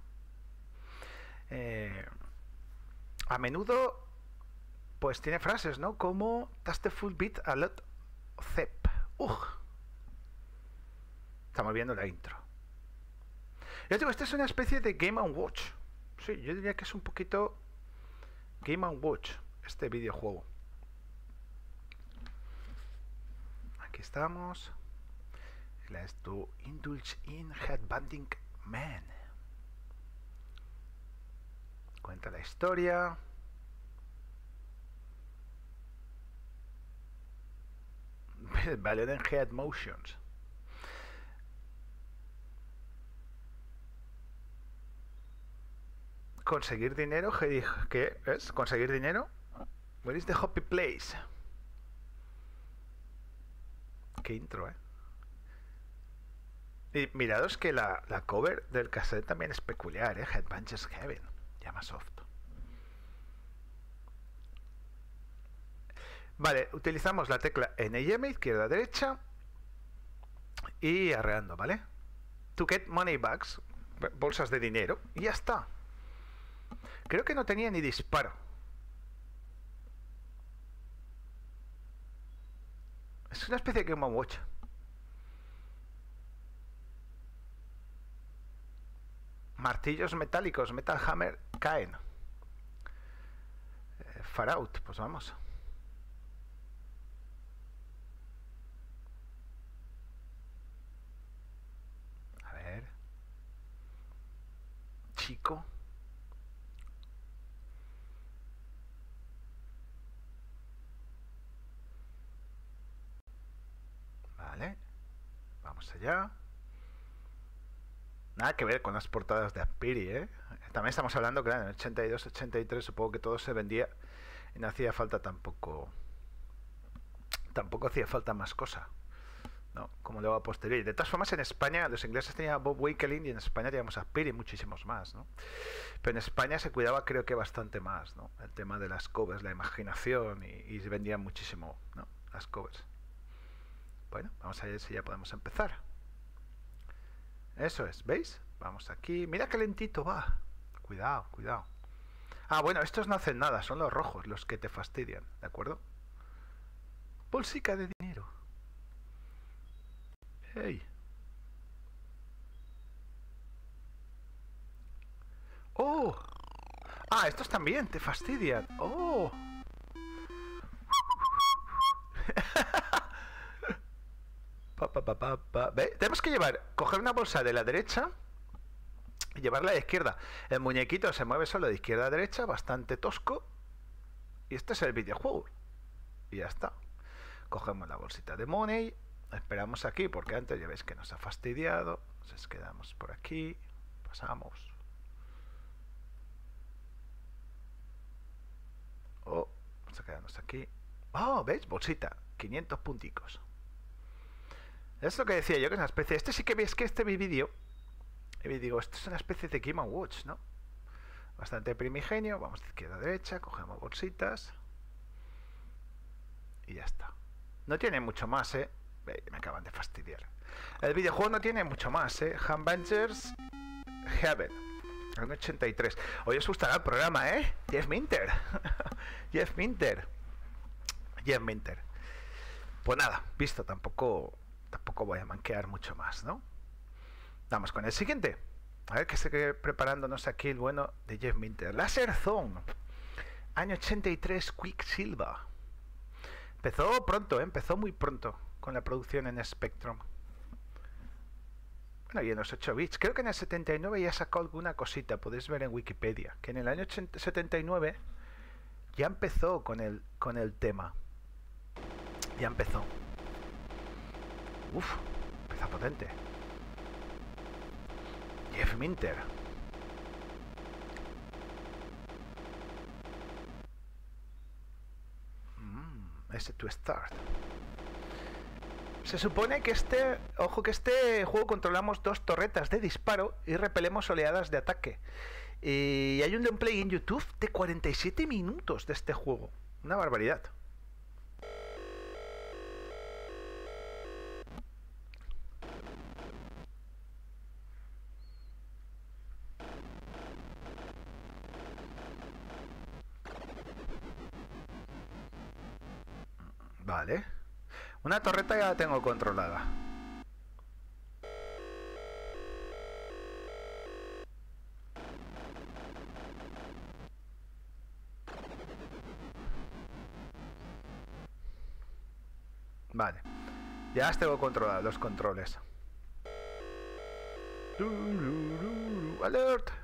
Eh, a menudo, pues tiene frases, ¿no? Como "That's the full beat a lot of zep". Ugh. Estamos viendo la intro. Yo digo, esta es una especie de Game and Watch. Sí, yo diría que es un poquito Game and Watch este videojuego. Aquí estamos. Let's do indulge in headbanding man. Cuenta la historia. Valid en head motions. Conseguir dinero. ¿Qué es? ¿Conseguir dinero? Where is the happy place? Qué intro, ¿eh? Y mirados que la, la cover del cassette también es peculiar, ¿eh? Headbangers Heaven, Yamasoft. Vale, utilizamos la tecla N y M, izquierda, derecha, y arreando, ¿vale? To get money bags, bolsas de dinero, y ya está. Creo que no tenía ni disparo. Es una especie de Game and Watch. Martillos metálicos, Metal Hammer, caen. Eh, far out, pues vamos. A ver. Chico. Vale. Vamos allá. Nada que ver con las portadas de Aspiri, ¿eh? También estamos hablando, claro, en el ochenta y dos, ochenta y tres supongo que todo se vendía y no hacía falta tampoco tampoco hacía falta más cosa, ¿no? Como luego a posteriori. De todas formas, en España los ingleses tenían a Bob Wakelin y en España teníamos a Aspiri y muchísimos más, ¿no? Pero en España se cuidaba, creo que bastante más, ¿no? El tema de las covers, la imaginación, y, y se vendían muchísimo, ¿no? Las covers. Bueno, vamos a ver si ya podemos empezar. Eso es, ¿veis? Vamos aquí. Mira qué lentito va. Cuidado, cuidado. Ah, bueno, estos no hacen nada. Son los rojos los que te fastidian, ¿de acuerdo? Bolsica de dinero. Hey. ¡Oh! Ah, estos también te fastidian. ¡Oh! pa, pa, pa, pa. ¿Ve? Tenemos que llevar, coger una bolsa de la derecha y llevarla a la izquierda. El muñequito se mueve solo de izquierda a derecha, bastante tosco. Y este es el videojuego. Y ya está. Cogemos la bolsita de money. Esperamos aquí porque antes ya veis que nos ha fastidiado. Entonces quedamos por aquí. Pasamos. Oh, vamos a quedarnos aquí. Oh, ¿veis? Bolsita. quinientos punticos. Es lo que decía yo, que es una especie... Este sí que veis que este vídeo... Y digo, esto es una especie de Game and Watch, ¿no? Bastante primigenio. Vamos de izquierda a derecha. Cogemos bolsitas. Y ya está. No tiene mucho más, ¿eh? Me acaban de fastidiar. El videojuego no tiene mucho más, ¿eh? Hamburgers Heaven. Año ochenta y tres. Hoy os gustará el programa, ¿eh? Jeff Minter. Jeff Minter. Jeff Minter. Pues nada, visto, tampoco tampoco voy a manquear mucho más, ¿no? Vamos con el siguiente. A ver que esté preparándonos aquí el bueno de Jeff Minter. Laser Zone. Año ochenta y tres, Quicksilver. Empezó pronto, ¿eh? Empezó muy pronto con la producción en Spectrum. Bueno, y en los ocho bits. Creo que en el setenta y nueve ya sacó alguna cosita. Podéis ver en Wikipedia. Que en el año setenta y nueve ya empezó con el, con el tema. Ya empezó. Uf, empieza potente. Jeff Minter. Mm, ese to start. Se supone que este, ojo que este juego controlamos dos torretas de disparo y repelemos oleadas de ataque. Y hay un gameplay en YouTube de cuarenta y siete minutos de este juego. Una barbaridad. Vale. Una torreta ya la tengo controlada. Vale. Ya las tengo controladas, los controles. Alert.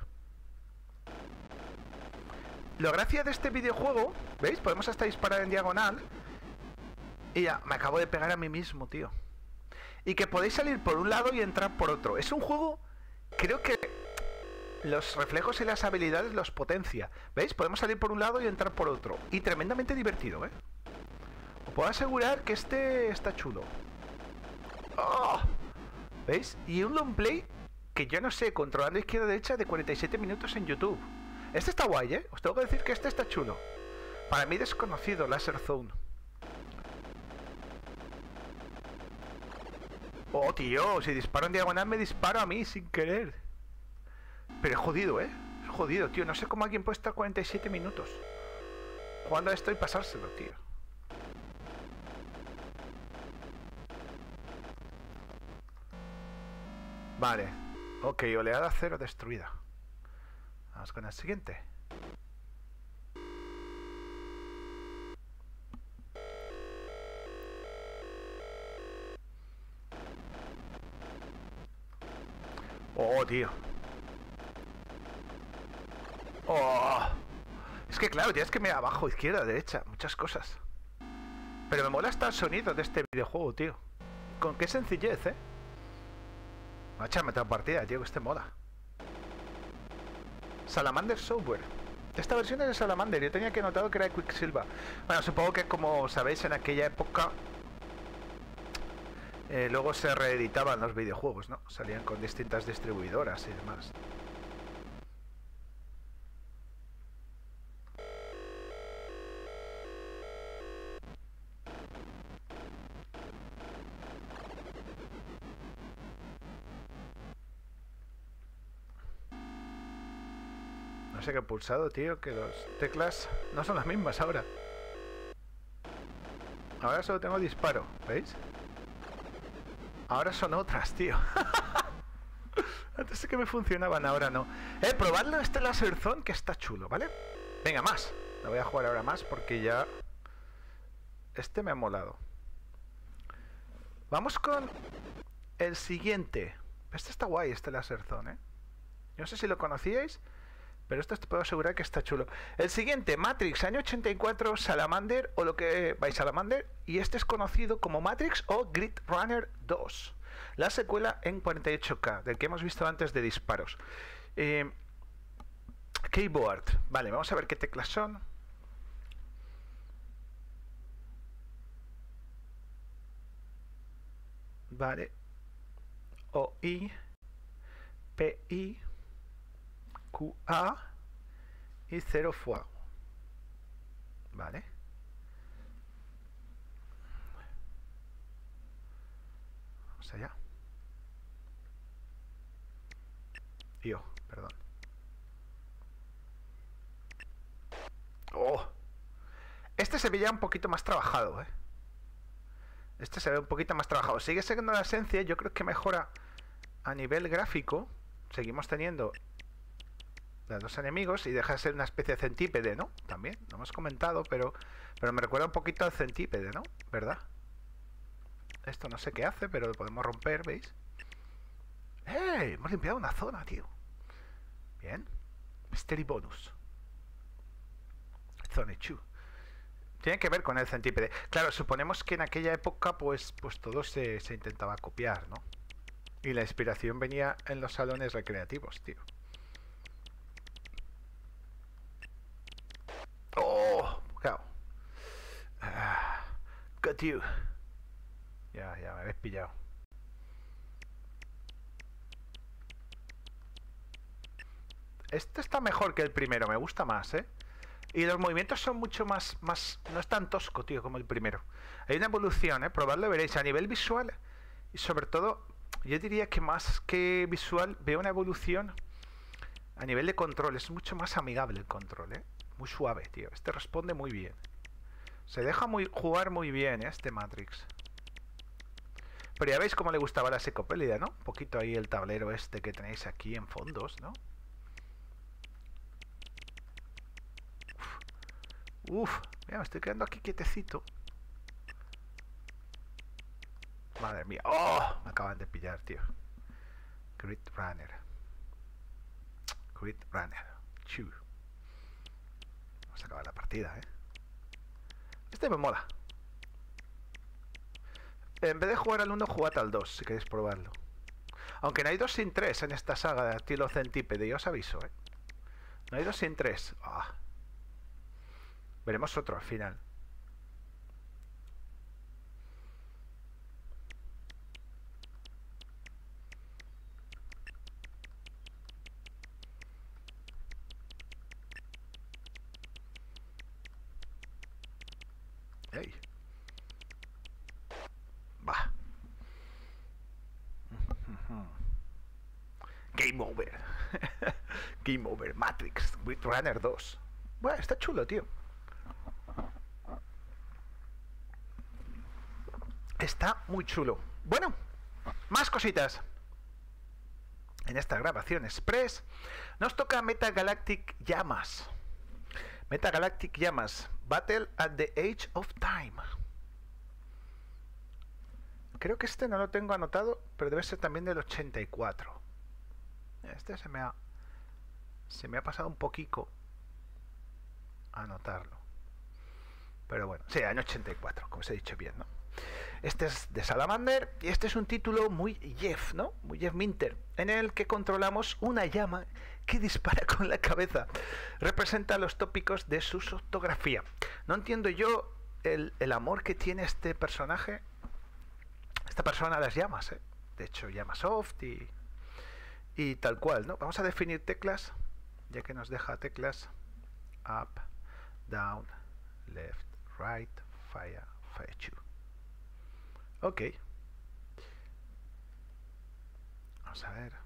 Lo gracia de este videojuego, ¿veis? Podemos hasta disparar en diagonal. Y ya, me acabo de pegar a mí mismo, tío. Y que podéis salir por un lado y entrar por otro. Es un juego, creo que los reflejos y las habilidades los potencia. ¿Veis? Podemos salir por un lado y entrar por otro. Y tremendamente divertido, ¿eh? Os puedo asegurar que este está chulo. ¡Oh! ¿Veis? Y un long play que yo no sé, controlando izquierda derecha de cuarenta y siete minutos en YouTube. Este está guay, ¿eh? Os tengo que decir que este está chulo. Para mí desconocido, Laser Zone. Oh, tío, si disparo en diagonal me disparo a mí sin querer. Pero es jodido, ¿eh? Es jodido, tío. No sé cómo alguien puede estar cuarenta y siete minutos jugando a esto y pasárselo, tío. Vale. Ok, oleada cero destruida. Vamos con el siguiente. Oh, tío. Oh. Es que claro, tienes que mirar abajo, izquierda, derecha, muchas cosas. Pero me mola hasta el sonido de este videojuego, tío. Con qué sencillez, ¿eh? Va a echarme otra partida, tío, que este mola. Salamander Software. Esta versión es de Salamander. Yo tenía que notado que era de Quicksilver. Bueno, supongo que como sabéis en aquella época eh, luego se reeditaban los videojuegos, ¿no? Salían con distintas distribuidoras y demás. No sé qué he pulsado, tío, que las teclas no son las mismas ahora. Ahora solo tengo disparo, ¿veis? Ahora son otras, tío. Antes sí que me funcionaban, ahora no. Eh, probadlo este Laser Zone que está chulo, ¿vale? Venga, más. No voy a jugar ahora más porque ya... Este me ha molado. Vamos con el siguiente. Este está guay, este Laser Zone, ¿eh? Yo no sé si lo conocíais, pero esto te puedo asegurar que está chulo. El siguiente, Matrix, año ochenta y cuatro, Salamander, o lo que vais Salamander, y este es conocido como Matrix o Grid Runner dos, la secuela en cuarenta y ocho K, del que hemos visto antes de disparos. Eh, keyboard, vale, vamos a ver qué teclas son. Vale, O, I, P, I, Q, A y cero fuego. Vale. Vamos allá. Yo, perdón. Oh. Este se veía un poquito más trabajado, ¿eh? Este se ve un poquito más trabajado. Sigue siendo la esencia, yo creo que mejora a nivel gráfico. Seguimos teniendo los dos enemigos y deja de ser una especie de centípede, ¿no? También, lo hemos comentado, pero, pero me recuerda un poquito al centípede, ¿no? ¿Verdad? Esto no sé qué hace, pero lo podemos romper, ¿veis? ¡Eh! Hemos limpiado una zona, tío. Bien. Mystery bonus. Zone two. Tiene que ver con el centípede. Claro, suponemos que en aquella época pues, pues todo se, se intentaba copiar, ¿no? Y la inspiración venía en los salones recreativos, tío. ¡Oh! Claro. Ah, got you. Ya, ya me habéis pillado. Este está mejor que el primero, me gusta más, ¿eh? Y los movimientos son mucho más, más... No es tan tosco, tío, como el primero. Hay una evolución, ¿eh? Probadlo, veréis. A nivel visual, y sobre todo, yo diría que más que visual, veo una evolución a nivel de control. Es mucho más amigable el control, ¿eh? Muy suave, tío. Este responde muy bien. Se deja muy, jugar muy bien, ¿eh? Este Matrix. Pero ya veis cómo le gustaba la psicopélida, ¿no? Un poquito ahí el tablero este que tenéis aquí en fondos, ¿no? Uf, mira, me estoy quedando aquí quietecito. Madre mía. ¡Oh! Me acaban de pillar, tío. Grid Runner. Grid Runner. Chu. Vamos a acabar la partida, ¿eh? Este me mola. En vez de jugar al uno, jugad al dos, si queréis probarlo. Aunque no hay dos sin tres en esta saga de estilo centípede, yo os aviso, ¿eh? No hay dos sin tres. Ah. Veremos otro al final. Hey. Va. Game over. Game over. Matrix. Grid Runner dos. Bueno, está chulo, tío. Está muy chulo. Bueno, más cositas. En esta grabación express nos toca Meta Galactic Llamas. Meta Galactic Llamas. Battle at the Edge of Time. Creo que este no lo tengo anotado, pero debe ser también del ochenta y cuatro. Este se me ha se me ha pasado un poquito anotarlo. Pero bueno, sí, año ochenta y cuatro, como os he dicho bien, ¿no? Este es de Salamander y este es un título muy Jeff, ¿no? Muy Jeff Minter, en el que controlamos una llama que dispara con la cabeza. Representa los tópicos de su fotografía. No entiendo yo el, el amor que tiene este personaje, esta persona a las llamas, ¿eh? De hecho, llama soft y, y tal cual, ¿no? Vamos a definir teclas, ya que nos deja teclas up, down, left, right, fire, fire two. Ok. Vamos a ver.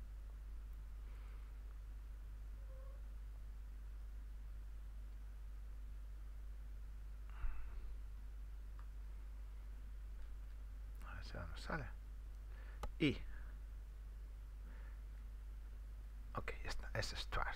A ver si nos sale. Y. Ok, ya está. Es start.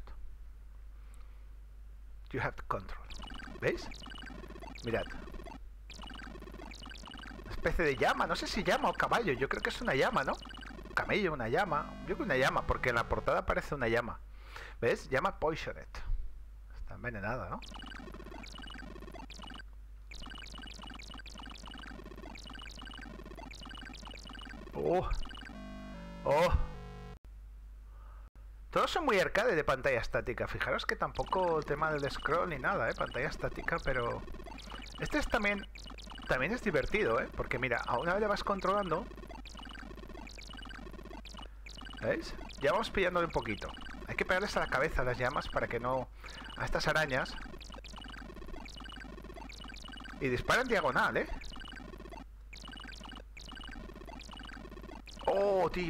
You have control. ¿Veis? Mirad. especie de llama. No sé si llama o caballo. Yo creo que es una llama, ¿no? Camello, una llama. Yo creo que una llama, porque en la portada aparece una llama. ¿Ves? Llama Poisoned. Está envenenada, ¿no? Oh. Oh. Todos son muy arcade de pantalla estática. Fijaros que tampoco tema del scroll ni nada, ¿eh? Pantalla estática, pero... Este es también... También es divertido, ¿eh? Porque mira, a una vez le vas controlando... ¿Veis? Ya vamos pillándole un poquito. Hay que pegarles a la cabeza a las llamas para que no... A estas arañas. Y dispara en diagonal, ¿eh? ¡Oh, tío!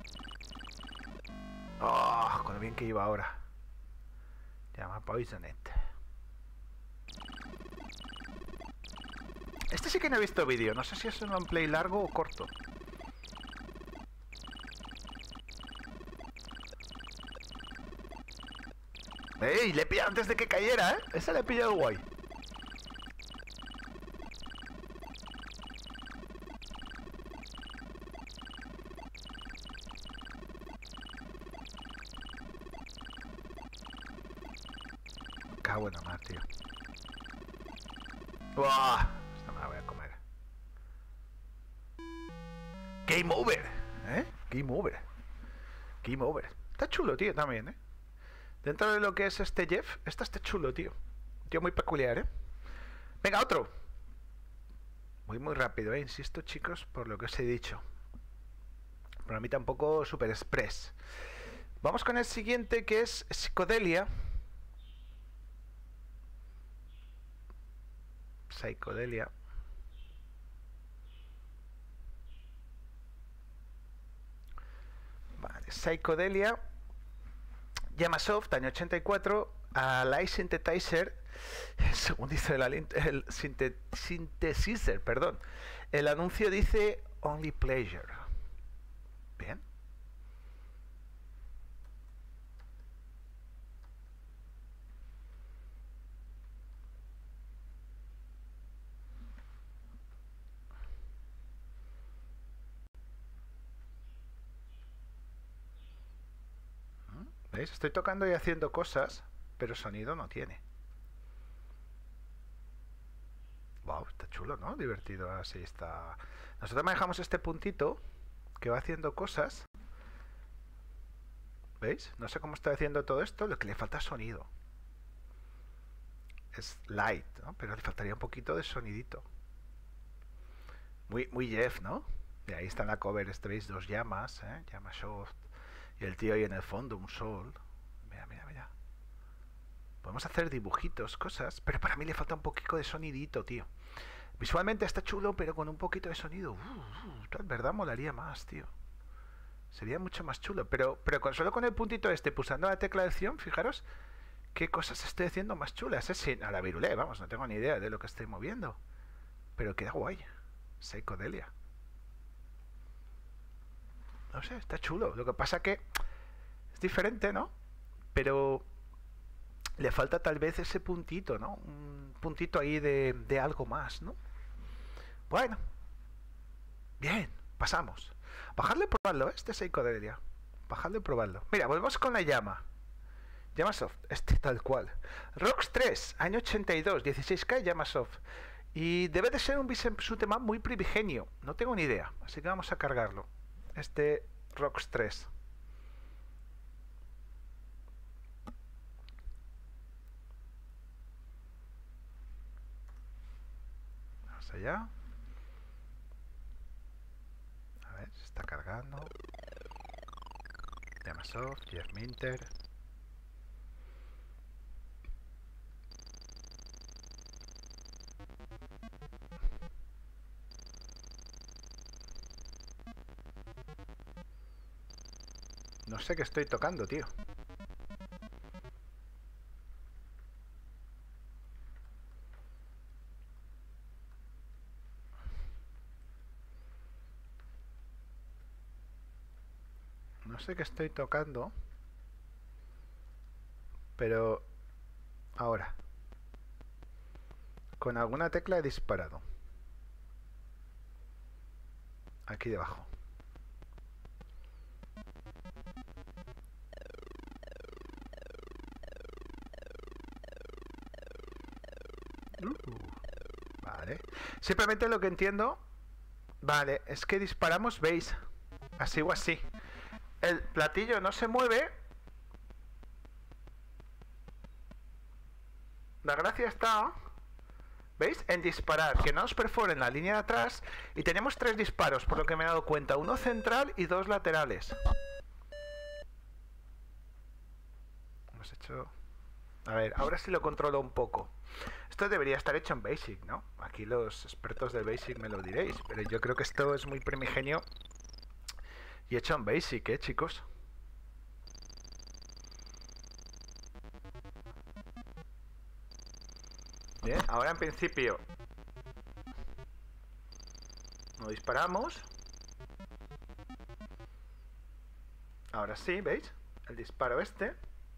¡Oh! Con lo bien que iba ahora. Llama Poisoned. Este sí que no he visto vídeo. No sé si es un long play largo o corto. ¡Ey! Le he pillado antes de que cayera, ¿eh? Ese le he pillado guay. Cago en la mar, tío. ¡Buah! Esta me la voy a comer. Game over, ¿eh? Game over. Game over. Está chulo, tío, también, ¿eh? Dentro de lo que es este Jeff, esta está chulo, tío. Tío muy peculiar, ¿eh? Venga, otro. Muy, muy rápido, ¿eh? Insisto, chicos, por lo que os he dicho. Para mí tampoco super express. Vamos con el siguiente, que es Psicodelia. Psicodelia. Vale, Psicodelia. Yamasoft, año ochenta y cuatro. A Light Synthesizer. Según dice el, el Synthesizer, perdón. El anuncio dice Only Pleasure. Bien. ¿Veis? Estoy tocando y haciendo cosas, pero sonido no tiene. Wow, está chulo, ¿no? Divertido, así está. Nosotros manejamos este puntito que va haciendo cosas. ¿Veis? No sé cómo está haciendo todo esto, lo que le falta es sonido. Es light, ¿no? Pero le faltaría un poquito de sonidito. Muy, muy Jeff, ¿no? Y ahí está en la cover, este, ¿veis? Dos llamas, ¿eh? Llama Soft. Y el tío ahí en el fondo, un sol. Mira, mira, mira. Podemos hacer dibujitos, cosas, pero para mí le falta un poquito de sonidito, tío. Visualmente está chulo, pero con un poquito de sonido. Uh, uh, en verdad molaría más, tío. Sería mucho más chulo. Pero, pero con, solo con el puntito este, pulsando la tecla de acción, fijaros qué cosas estoy haciendo más chulas. Es sin, a la virulé, vamos, no tengo ni idea de lo que estoy moviendo. Pero queda guay. Psicodelia. No sé, está chulo. Lo que pasa que es diferente, ¿no? Pero le falta tal vez ese puntito, ¿no? Un puntito ahí de, de algo más, ¿no? Bueno. Bien, pasamos. Bajadlo y probarlo, ¿eh? Este Psicodelia. Bajadlo y probarlo. Mira, volvemos con la llama. Llamasoft, este tal cual. Rox tres, año ochenta y dos, dieciséis K, Llamasoft. Y debe de ser un tema muy primigenio. No tengo ni idea, así que vamos a cargarlo. Este Rox tres. Vamos allá. A ver, se está cargando. Llamasoft, Jeff Minter. No sé qué estoy tocando, tío. No sé qué estoy tocando. Pero... ahora. Con alguna tecla he disparado. aquí debajo. Uh, vale. Simplemente lo que entiendo, vale, es que disparamos, veis, así o así. El platillo no se mueve. La gracia está, ¿veis? En disparar, que no nos perforen la línea de atrás. Y tenemos tres disparos, por lo que me he dado cuenta. Uno central y dos laterales. Hemos hecho... A ver, ahora sí lo controlo un poco. Esto debería estar hecho en Basic, ¿no? Aquí los expertos de Basic me lo diréis. Pero yo creo que esto es muy primigenio y hecho en Basic, ¿eh, chicos? Bien, ahora en principio no disparamos. Ahora sí, ¿veis? El disparo este.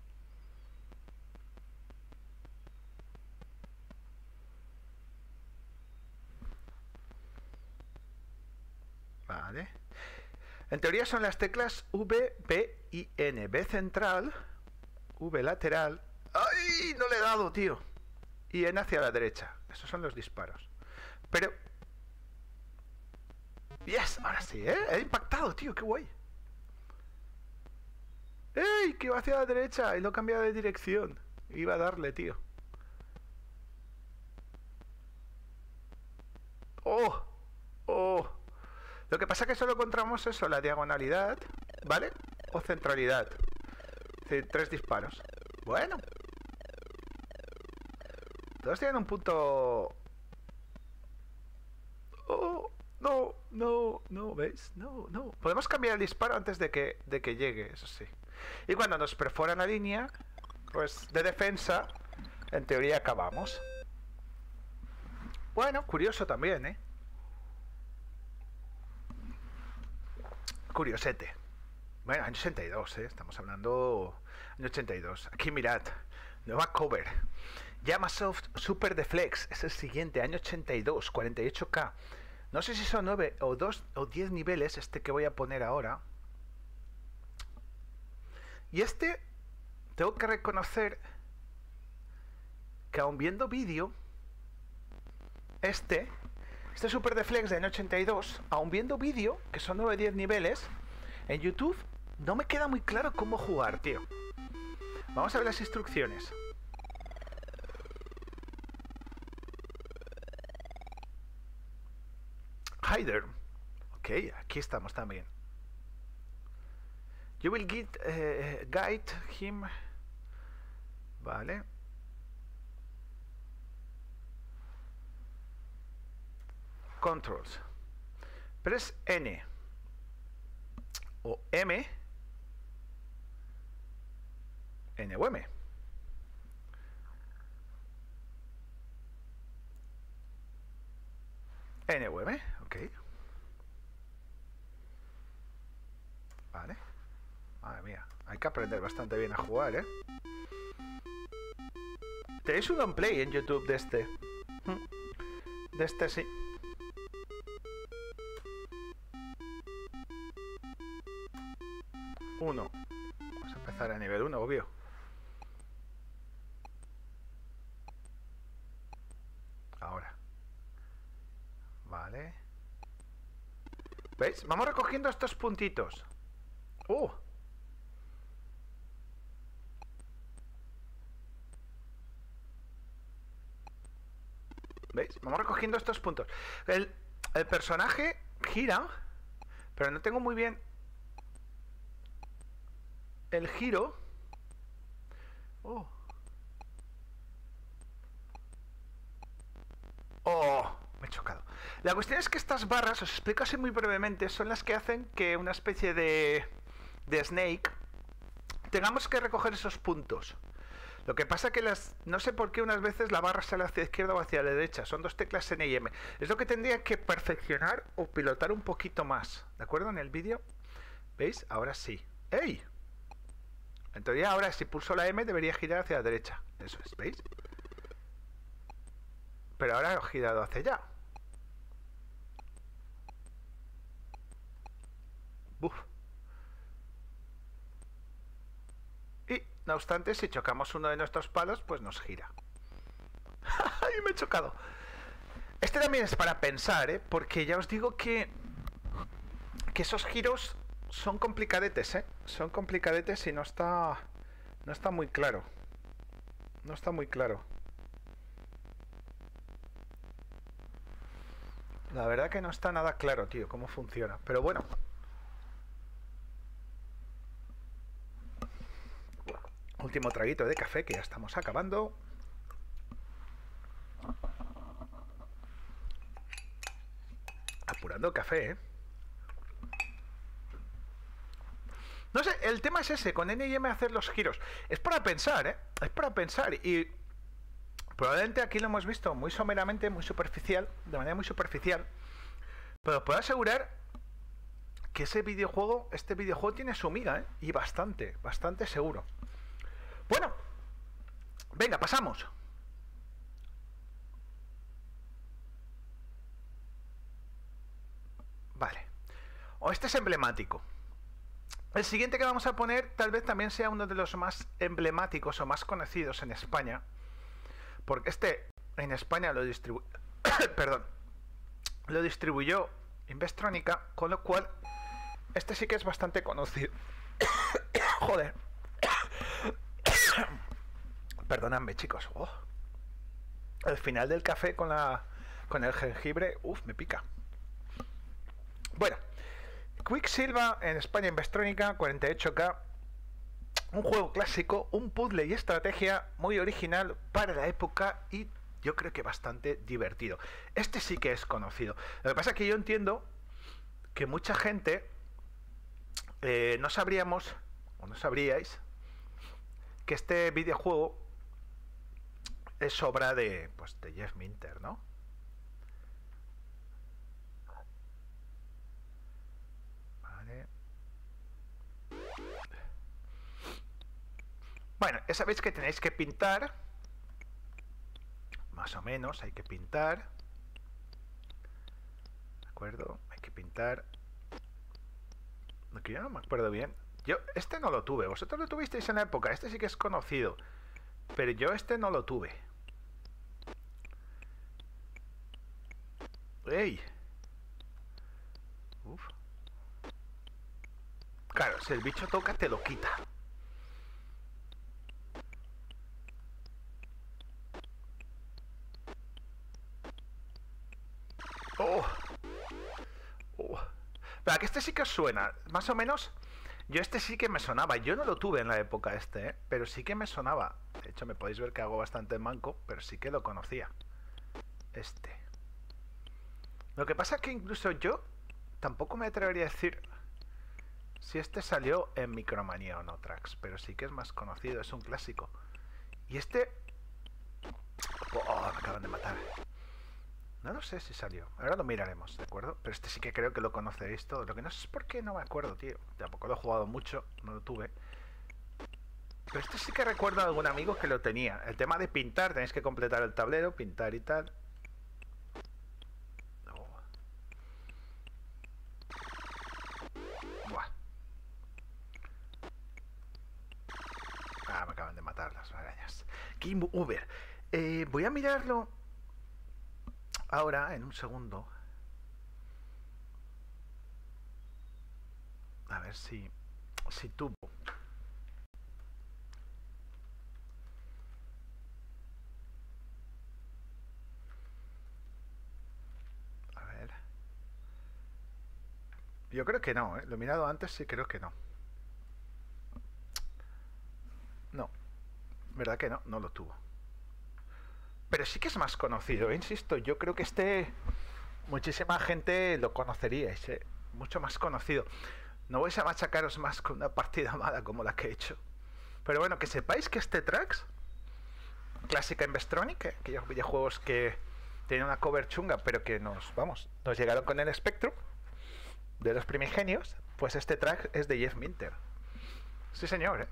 Vale. En teoría son las teclas V, B y N. B central, V lateral. ¡Ay! No le he dado, tío. Y N hacia la derecha. Esos son los disparos. Pero... ¡Yes! Ahora sí, ¿eh? He impactado, tío. ¡Qué guay! ¡Ey! Que va hacia la derecha. Y lo he cambiado de dirección. Iba a darle, tío. ¡Oh! ¡Oh! Lo que pasa es que solo encontramos eso, la diagonalidad, ¿vale? O centralidad. Es decir, tres disparos. Bueno. Todos tienen un punto... Oh, no, no, no, ¿veis? No, no. Podemos cambiar el disparo antes de que, de que llegue, eso sí. Y cuando nos perforan la línea, pues de defensa, en teoría acabamos. Bueno, curioso también, ¿eh? Curiosete. Bueno, año ochenta y dos, ¿eh? Estamos hablando año ochenta y dos. Aquí mirad, nueva cover. Yamasoft Super Deflex. Es el siguiente, año ochenta y dos, cuarenta y ocho K. No sé si son nueve o dos o diez niveles este que voy a poner ahora. Y este, tengo que reconocer que aun viendo vídeo, este... Este Super Deflex de año ochenta y dos, aun viendo vídeo, que son nueve o diez niveles, en YouTube no me queda muy claro cómo jugar, tío. Vamos a ver las instrucciones. Hider. Ok, aquí estamos también. You will get, uh, guide him. Vale. Controls. Press N o M, N o M. N o M, ok. Vale. Madre mía, hay que aprender bastante bien a jugar, ¿eh? Tenéis un on play en YouTube de este. De este sí. Uno. Vamos a empezar a nivel uno, obvio. Ahora. Vale. ¿Veis? Vamos recogiendo estos puntitos. ¡Uh! ¿Veis? Vamos recogiendo estos puntos. El, el personaje gira, pero no tengo muy bien el giro. Oh. Oh, me he chocado. La cuestión es que estas barras, os explico así muy brevemente, son las que hacen que una especie de, de Snake tengamos que recoger esos puntos. Lo que pasa que las, no sé por qué unas veces la barra sale hacia la izquierda o hacia la derecha. Son dos teclas N y M. Es lo que tendría que perfeccionar o pilotar un poquito más. ¿De acuerdo? En el vídeo. ¿Veis? Ahora sí. ¡Ey! En teoría ahora si pulso la M debería girar hacia la derecha. Eso es, ¿veis? Pero ahora he girado hacia allá. Buf. Y, no obstante, si chocamos uno de nuestros palos, pues nos gira. ¡Ay, me he chocado! Este también es para pensar, ¿eh? Porque ya os digo que, que esos giros son complicadetes, ¿eh? Son complicadetes y no está, no está muy claro. No está muy claro. La verdad que no está nada claro, tío, cómo funciona. Pero bueno. Último traguito de café, que ya estamos acabando. Apurando café, ¿eh? No sé, el tema es ese, con N y M hacer los giros. Es para pensar, ¿eh? Es para pensar. Y probablemente aquí lo hemos visto muy someramente, muy superficial, de manera muy superficial. Pero puedo asegurar que ese videojuego, este videojuego tiene su miga, ¿eh? Y bastante, bastante seguro. Bueno, venga, pasamos. Vale. O este es emblemático. El siguiente que vamos a poner tal vez también sea uno de los más emblemáticos o más conocidos en España. Porque este en España lo distribuyó... Perdón. Lo distribuyó Investronica, con lo cual este sí que es bastante conocido. Joder. Perdonadme, chicos. Oh. El final del café con la con el jengibre, uff, me pica. Bueno, Quicksilva en España, Investronica, cuarenta y ocho K. Un juego clásico, un puzzle y estrategia muy original para la época y yo creo que bastante divertido. Este sí que es conocido. Lo que pasa es que yo entiendo que mucha gente eh, no sabríamos, o no sabríais, que este videojuego es obra de, pues, de Jeff Minter, ¿no? Vale. Bueno, ya sabéis que tenéis que pintar. Más o menos, hay que pintar. ¿De acuerdo? Hay que pintar. Lo que yo no me acuerdo bien. Yo, este no lo tuve. Vosotros lo tuvisteis en la época. Este sí que es conocido. Pero yo este no lo tuve. ¡Ey! Uf. Claro, si el bicho toca, te lo quita. Oh. Oh. Pero que este sí que os suena. Más o menos. Yo este sí que me sonaba. Yo no lo tuve en la época este, ¿eh? Pero sí que me sonaba. De hecho, me podéis ver que hago bastante manco, pero sí que lo conocía. Este. Lo que pasa es que incluso yo tampoco me atrevería a decir si este salió en Micromanía o no Tracks, pero sí que es más conocido, es un clásico. Y este... Oh, me acaban de matar. No lo sé si salió, ahora lo miraremos, ¿de acuerdo? Pero este sí que creo que lo conoceréis todo. Lo que no sé es por qué no me acuerdo, tío. Tampoco lo he jugado mucho, no lo tuve. Pero este sí que recuerdo a algún amigo que lo tenía. El tema de pintar, tenéis que completar el tablero, pintar y tal. Buah. Ah, me acaban de matar las arañas. Game Over. Eh, voy a mirarlo ahora, en un segundo. A ver si, si tuvo. A ver. Yo creo que no, ¿eh? Lo he mirado antes, sí creo que no. No. ¿Verdad que no? No lo tuvo. Pero sí que es más conocido, ¿eh? Insisto. Yo creo que este... Muchísima gente lo conoceríais, ¿eh? Mucho más conocido. No vais a machacaros más con una partida mala como la que he hecho. Pero bueno, que sepáis que este Tracks, clásica Investronic, ¿eh? Aquellos videojuegos que tienen una cover chunga, pero que nos, vamos, nos llegaron con el Spectrum de los primigenios, pues este track es de Jeff Minter. Sí, señor, ¿eh?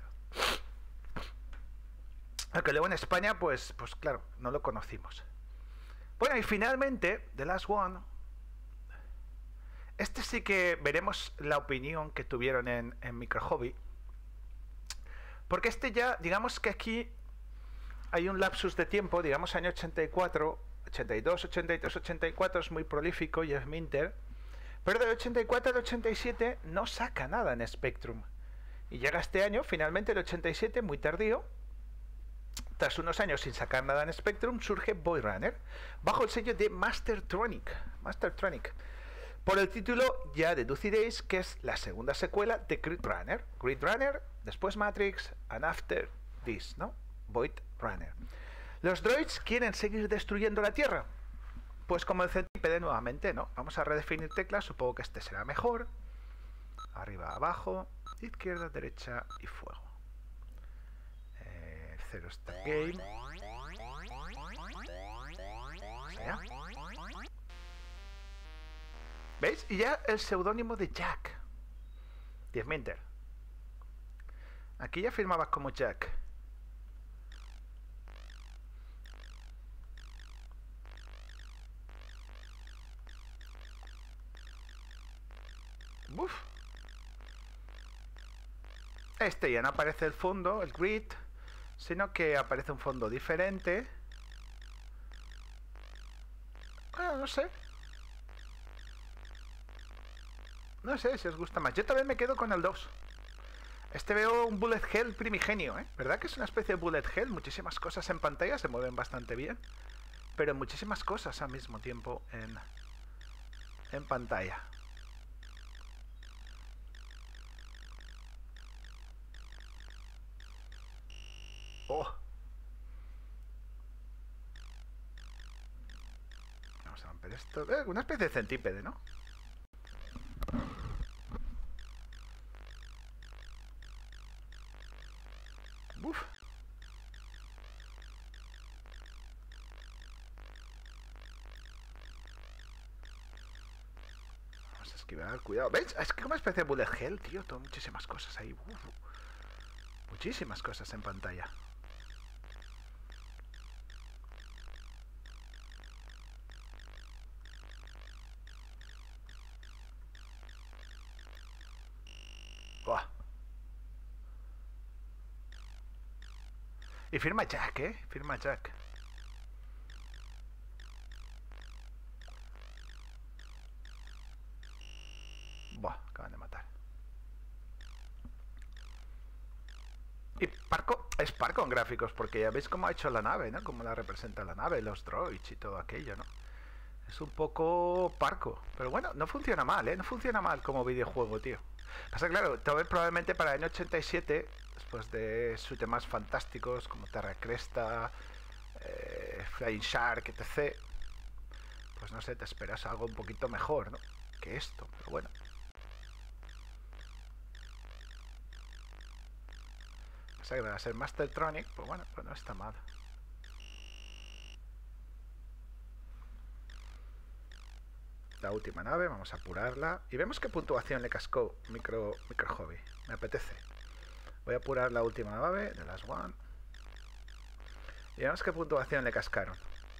Aunque luego en España, pues, pues claro, no lo conocimos. Bueno, y finalmente, The Last One este sí que veremos la opinión que tuvieron en, en Micro Hobby. Porque este ya, digamos que aquí hay un lapsus de tiempo, digamos año ochenta y cuatro, ochenta y dos, ochenta y tres, ochenta y cuatro es muy prolífico, Jeff Minter. Pero de ochenta y cuatro al ochenta y siete no saca nada en Spectrum. Y llega este año, finalmente el ochenta y siete, muy tardío. Tras unos años sin sacar nada en Spectrum, surge Boy Runner, bajo el sello de Mastertronic. Mastertronic. Por el título ya deduciréis que es la segunda secuela de Grid Runner. Grid Runner, después Matrix, and after this, ¿no? Void Runner. ¿Los droids quieren seguir destruyendo la Tierra? Pues como el centípede nuevamente, ¿no? Vamos a redefinir teclas, supongo que este será mejor. Arriba, abajo, izquierda, derecha y fuego. Eh, cero está game. ¿Ya? ¿Veis? Y ya el seudónimo de Jack. Jeff Minter. Aquí ya firmabas como Jack. Uf. Este ya no aparece el fondo, el grid, sino que aparece un fondo diferente. Bueno, no sé. No sé si os gusta más. Yo también me quedo con el dos. Este veo un bullet hell primigenio, ¿eh? ¿Verdad que es una especie de bullet hell? Muchísimas cosas en pantalla, se mueven bastante bien. Pero muchísimas cosas al mismo tiempo en, en pantalla. Oh. Vamos a romper esto. Eh, una especie de centípede, ¿no? Uf. Vamos a esquivar, cuidado. ¿Veis? Es que como una especie de bullet hell, tío. Todo, muchísimas cosas ahí. Uf. Muchísimas cosas en pantalla. Buah. Y firma Jack, ¿eh? Firma Jack. Buah, acaban de matar. Y Parco, es Parco en gráficos, porque ya veis cómo ha hecho la nave, ¿no? Cómo la representa la nave, los droids y todo aquello, ¿no? Es un poco Parco. Pero bueno, no funciona mal, ¿eh? No funciona mal como videojuego, tío. Pasa claro, probablemente para el año ochenta y siete, después de sus temas fantásticos como Terra Cresta, eh, Flying Shark, etcétera, pues no sé, te esperas algo un poquito mejor, ¿no? Que esto, pero bueno. Pasa que va a ser Mastertronic, pues bueno, pues no está mal. La última nave, vamos a apurarla. Y vemos qué puntuación le cascó Micro, Micro Hobby. Me apetece. Voy a apurar la última nave de las One. Y vemos qué puntuación le cascaron.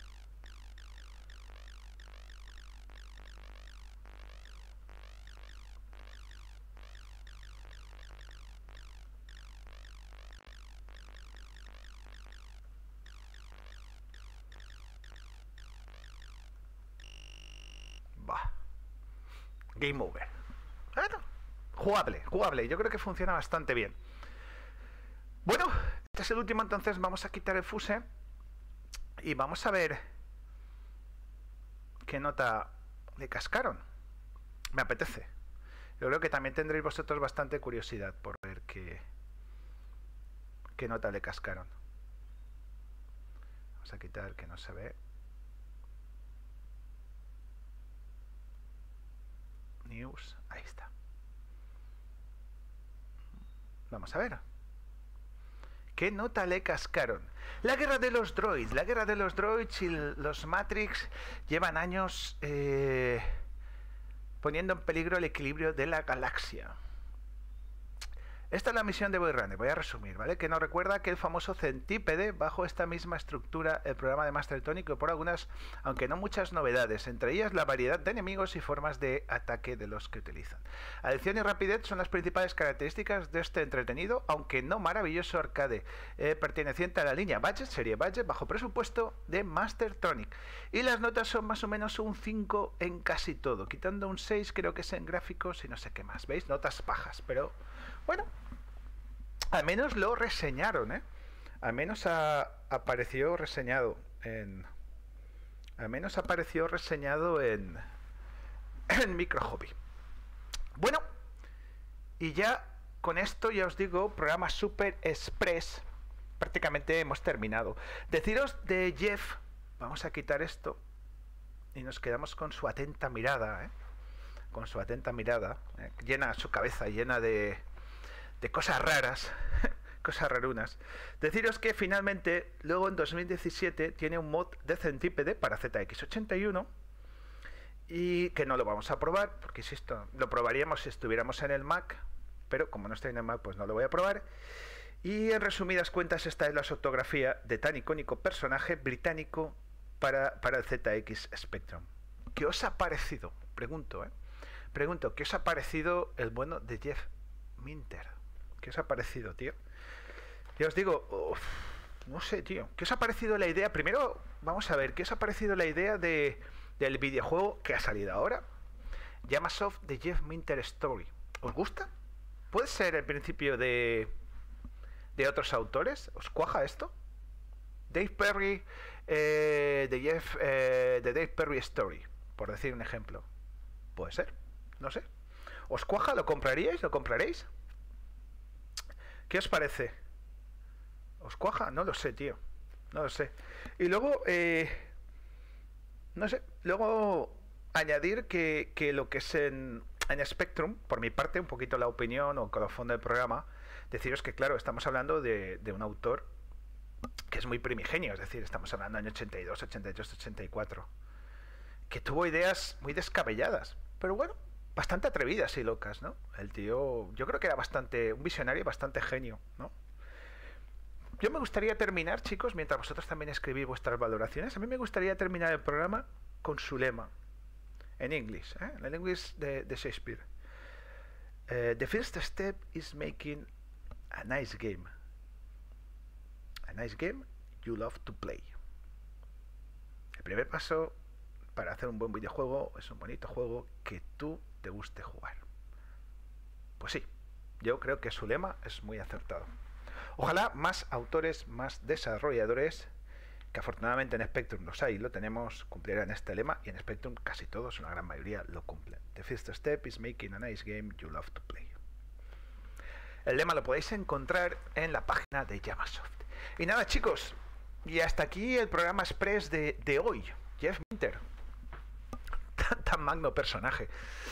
Bah. Game over. Bueno, jugable, jugable. Yo creo que funciona bastante bien. Bueno, este es el último, entonces vamos a quitar el fuse y vamos a ver qué nota le cascaron. Me apetece. Yo creo que también tendréis vosotros bastante curiosidad por ver qué, qué nota le cascaron. Vamos a quitar que no se ve. News, ahí está. Vamos a ver. ¿Qué nota le cascaron? La guerra de los droids. La guerra de los droids y los Matrix llevan años eh, poniendo en peligro el equilibrio de la galaxia. Esta es la misión de Boy voy a resumir, ¿vale? Que nos recuerda que el famoso centípede bajo esta misma estructura el programa de Mastertronic por algunas, aunque no muchas novedades, entre ellas la variedad de enemigos y formas de ataque de los que utilizan. Adicción y rapidez son las principales características de este entretenido, aunque no maravilloso arcade, eh, perteneciente a la línea Budget, serie Budget, bajo presupuesto de Mastertronic. Y las notas son más o menos un cinco en casi todo, quitando un seis creo que es en gráficos y no sé qué más, ¿veis? Notas bajas, pero bueno, al menos lo reseñaron, ¿eh? Al menos a, apareció reseñado en... Al menos apareció reseñado en... en Micro Hobby. Bueno, y ya con esto ya os digo, programa Super Express, prácticamente hemos terminado. Deciros de Jeff, vamos a quitar esto y nos quedamos con su atenta mirada, ¿eh? Con su atenta mirada, ¿eh? Llena su cabeza, llena de... de cosas raras, cosas rarunas. Deciros que finalmente, luego en dos mil diecisiete, tiene un mod de centípede para Z X ochenta y uno y que no lo vamos a probar, porque insisto, lo probaríamos si estuviéramos en el Mac, pero como no estoy en el Mac, pues no lo voy a probar. Y en resumidas cuentas, esta es la fotografía de tan icónico personaje británico para, para el Z X Spectrum. ¿Qué os ha parecido? Pregunto, ¿eh? Pregunto, ¿qué os ha parecido el bueno de Jeff Minter? ¿Qué os ha parecido, tío? Ya os digo, uf, no sé, tío. ¿Qué os ha parecido la idea? Primero, vamos a ver, ¿qué os ha parecido la idea de, del videojuego que ha salido ahora? Yamasoft de Jeff Minter Story. ¿Os gusta? ¿Puede ser el principio de, de otros autores? ¿Os cuaja esto? Dave Perry, eh, de Jeff, eh, de Dave Perry Story, por decir un ejemplo. Puede ser, no sé. ¿Os cuaja? ¿Lo compraríais? ¿Lo compraréis? ¿Qué os parece? ¿Os cuaja? No lo sé, tío. No lo sé. Y luego, eh, no sé, luego añadir que, que lo que es en, en Spectrum, por mi parte, un poquito la opinión o con el fondo del programa, deciros que, claro, estamos hablando de, de un autor que es muy primigenio, es decir, estamos hablando del año ochenta y dos, ochenta y tres, ochenta y cuatro, que tuvo ideas muy descabelladas, pero bueno, bastante atrevidas y locas, ¿no? El tío, yo creo que era bastante, un visionario bastante genio, ¿no? Yo me gustaría terminar, chicos, mientras vosotros también escribís vuestras valoraciones, a mí me gustaría terminar el programa con su lema, en inglés, ¿eh? En el inglés de, de Shakespeare. Uh, the first step is making a nice game. A nice game you love to play. El primer paso para hacer un buen videojuego es un bonito juego que tú te guste jugar. Pues sí, yo creo que su lema es muy acertado. Ojalá más autores, más desarrolladores, que afortunadamente en Spectrum los hay, lo tenemos, cumplieran este lema, y en Spectrum casi todos, una gran mayoría, lo cumplen. The first step is making a nice game you love to play. El lema lo podéis encontrar en la página de Yamasoft. Y nada, chicos, y hasta aquí el programa express de, de hoy. Jeff Minter, tan, tan magno personaje.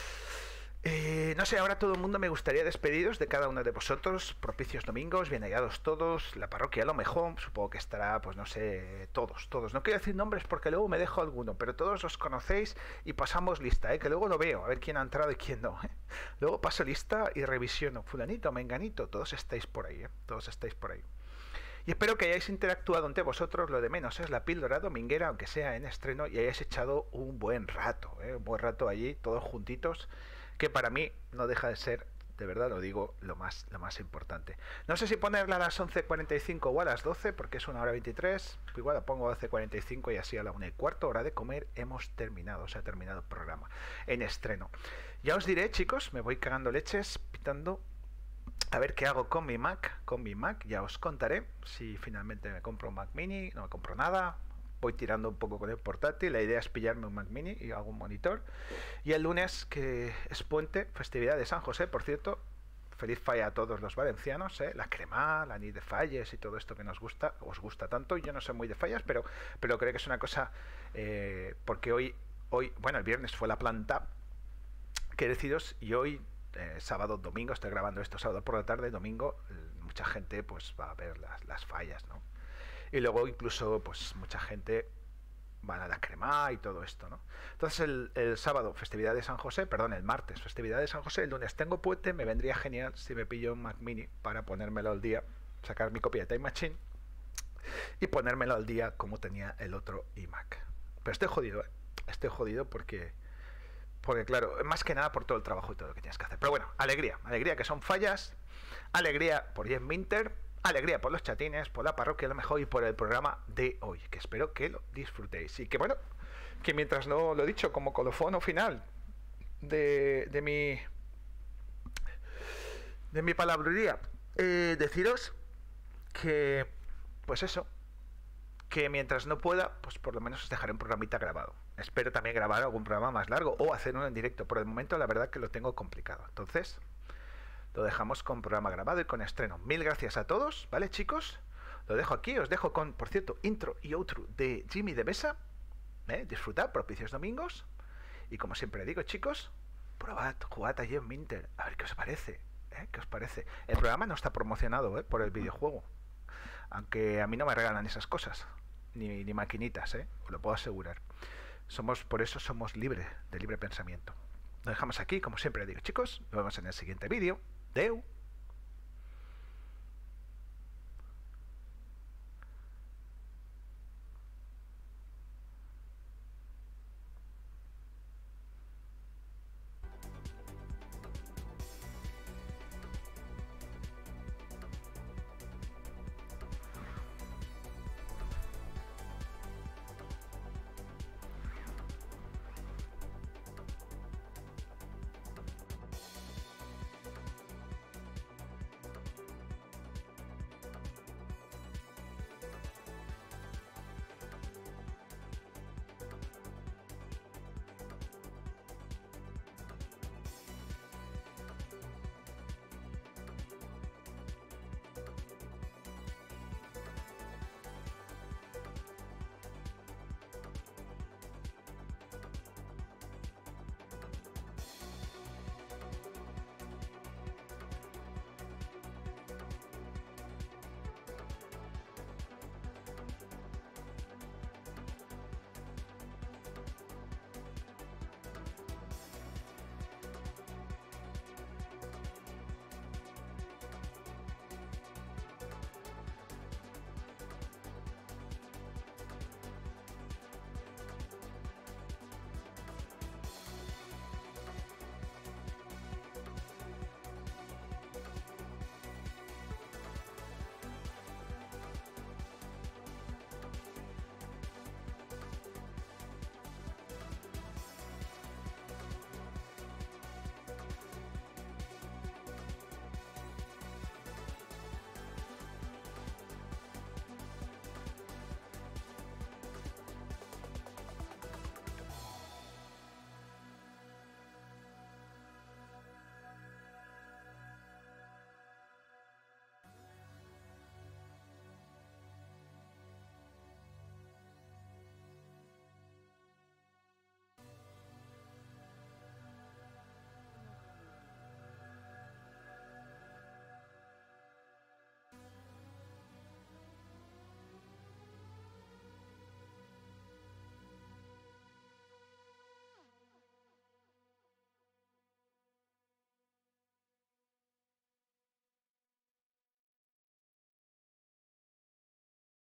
Eh, no sé, ahora todo el mundo me gustaría despediros de cada uno de vosotros. Propicios domingos, bien hallados todos. La parroquia lo mejor, supongo que estará, pues no sé, todos, todos. No quiero decir nombres porque luego me dejo alguno, pero todos os conocéis y pasamos lista, ¿eh? Que luego lo veo, a ver quién ha entrado y quién no, ¿eh? Luego paso lista y revisiono. Fulanito, menganito, todos estáis por ahí, ¿eh? Todos estáis por ahí. Y espero que hayáis interactuado entre vosotros, lo de menos es la píldora dominguera, aunque sea en estreno, y hayáis echado un buen rato, ¿eh? Un buen rato allí, todos juntitos, que para mí no deja de ser, de verdad lo digo, lo más, lo más importante. No sé si ponerla a las once cuarenta y cinco o a las doce, porque es una hora veintitrés, igual la pongo a once cuarenta y cinco y así a la una y cuarto, hora de comer, hemos terminado, se ha terminado el programa en estreno. Ya os diré, chicos, me voy cagando leches, pitando, a ver qué hago con mi Mac, con mi Mac, ya os contaré si finalmente me compro un Mac Mini, no me compro nada. Voy tirando un poco con el portátil. La idea es pillarme un Mac Mini y hago un monitor. Y el lunes, que es puente, festividad de San José, por cierto, feliz falla a todos los valencianos, ¿eh? La crema, la nit de falles y todo esto que nos gusta, os gusta tanto. Yo no soy muy de fallas, pero, pero creo que es una cosa, eh, porque hoy, hoy, bueno, el viernes fue la planta, que deciros, y hoy, eh, sábado, domingo, estoy grabando esto sábado por la tarde, domingo, eh, mucha gente pues va a ver las, las fallas, ¿no? Y luego incluso pues mucha gente van a la crema y todo esto, ¿no? Entonces el, el sábado, festividad de San José, perdón, el martes, festividad de San José, el lunes tengo puente, me vendría genial si me pillo un Mac Mini para ponérmelo al día, sacar mi copia de Time Machine y ponérmelo al día como tenía el otro iMac. Pero estoy jodido, ¿eh? Estoy jodido porque, porque claro, más que nada por todo el trabajo y todo lo que tienes que hacer. Pero bueno, alegría, alegría que son fallas, alegría por Jeff Minter, alegría por los chatines, por la parroquia a lo mejor y por el programa de hoy, que espero que lo disfrutéis. Y que bueno, que mientras no lo he dicho como colofono final de, de mi de mi palabrería, eh, deciros que pues eso, que mientras no pueda, pues por lo menos os dejaré un programita grabado. Espero también grabar algún programa más largo o hacer uno en directo. Por el momento la verdad que lo tengo complicado. Entonces, lo dejamos con programa grabado y con estreno. Mil gracias a todos, ¿vale, chicos? Lo dejo aquí, os dejo con, por cierto, intro y outro de Jimmy de Mesa. ¿Eh? Disfrutad, propicios domingos. Y como siempre digo, chicos, probad, jugad allí en Minter, a ver qué os parece. ¿Eh? ¿Qué os parece? El programa no está promocionado, ¿eh? Por el videojuego. Aunque a mí no me regalan esas cosas. Ni, ni maquinitas, ¿eh? Os lo puedo asegurar. Somos, por eso somos libres, de libre pensamiento. Lo dejamos aquí, como siempre digo, chicos. Nos vemos en el siguiente vídeo. Deu.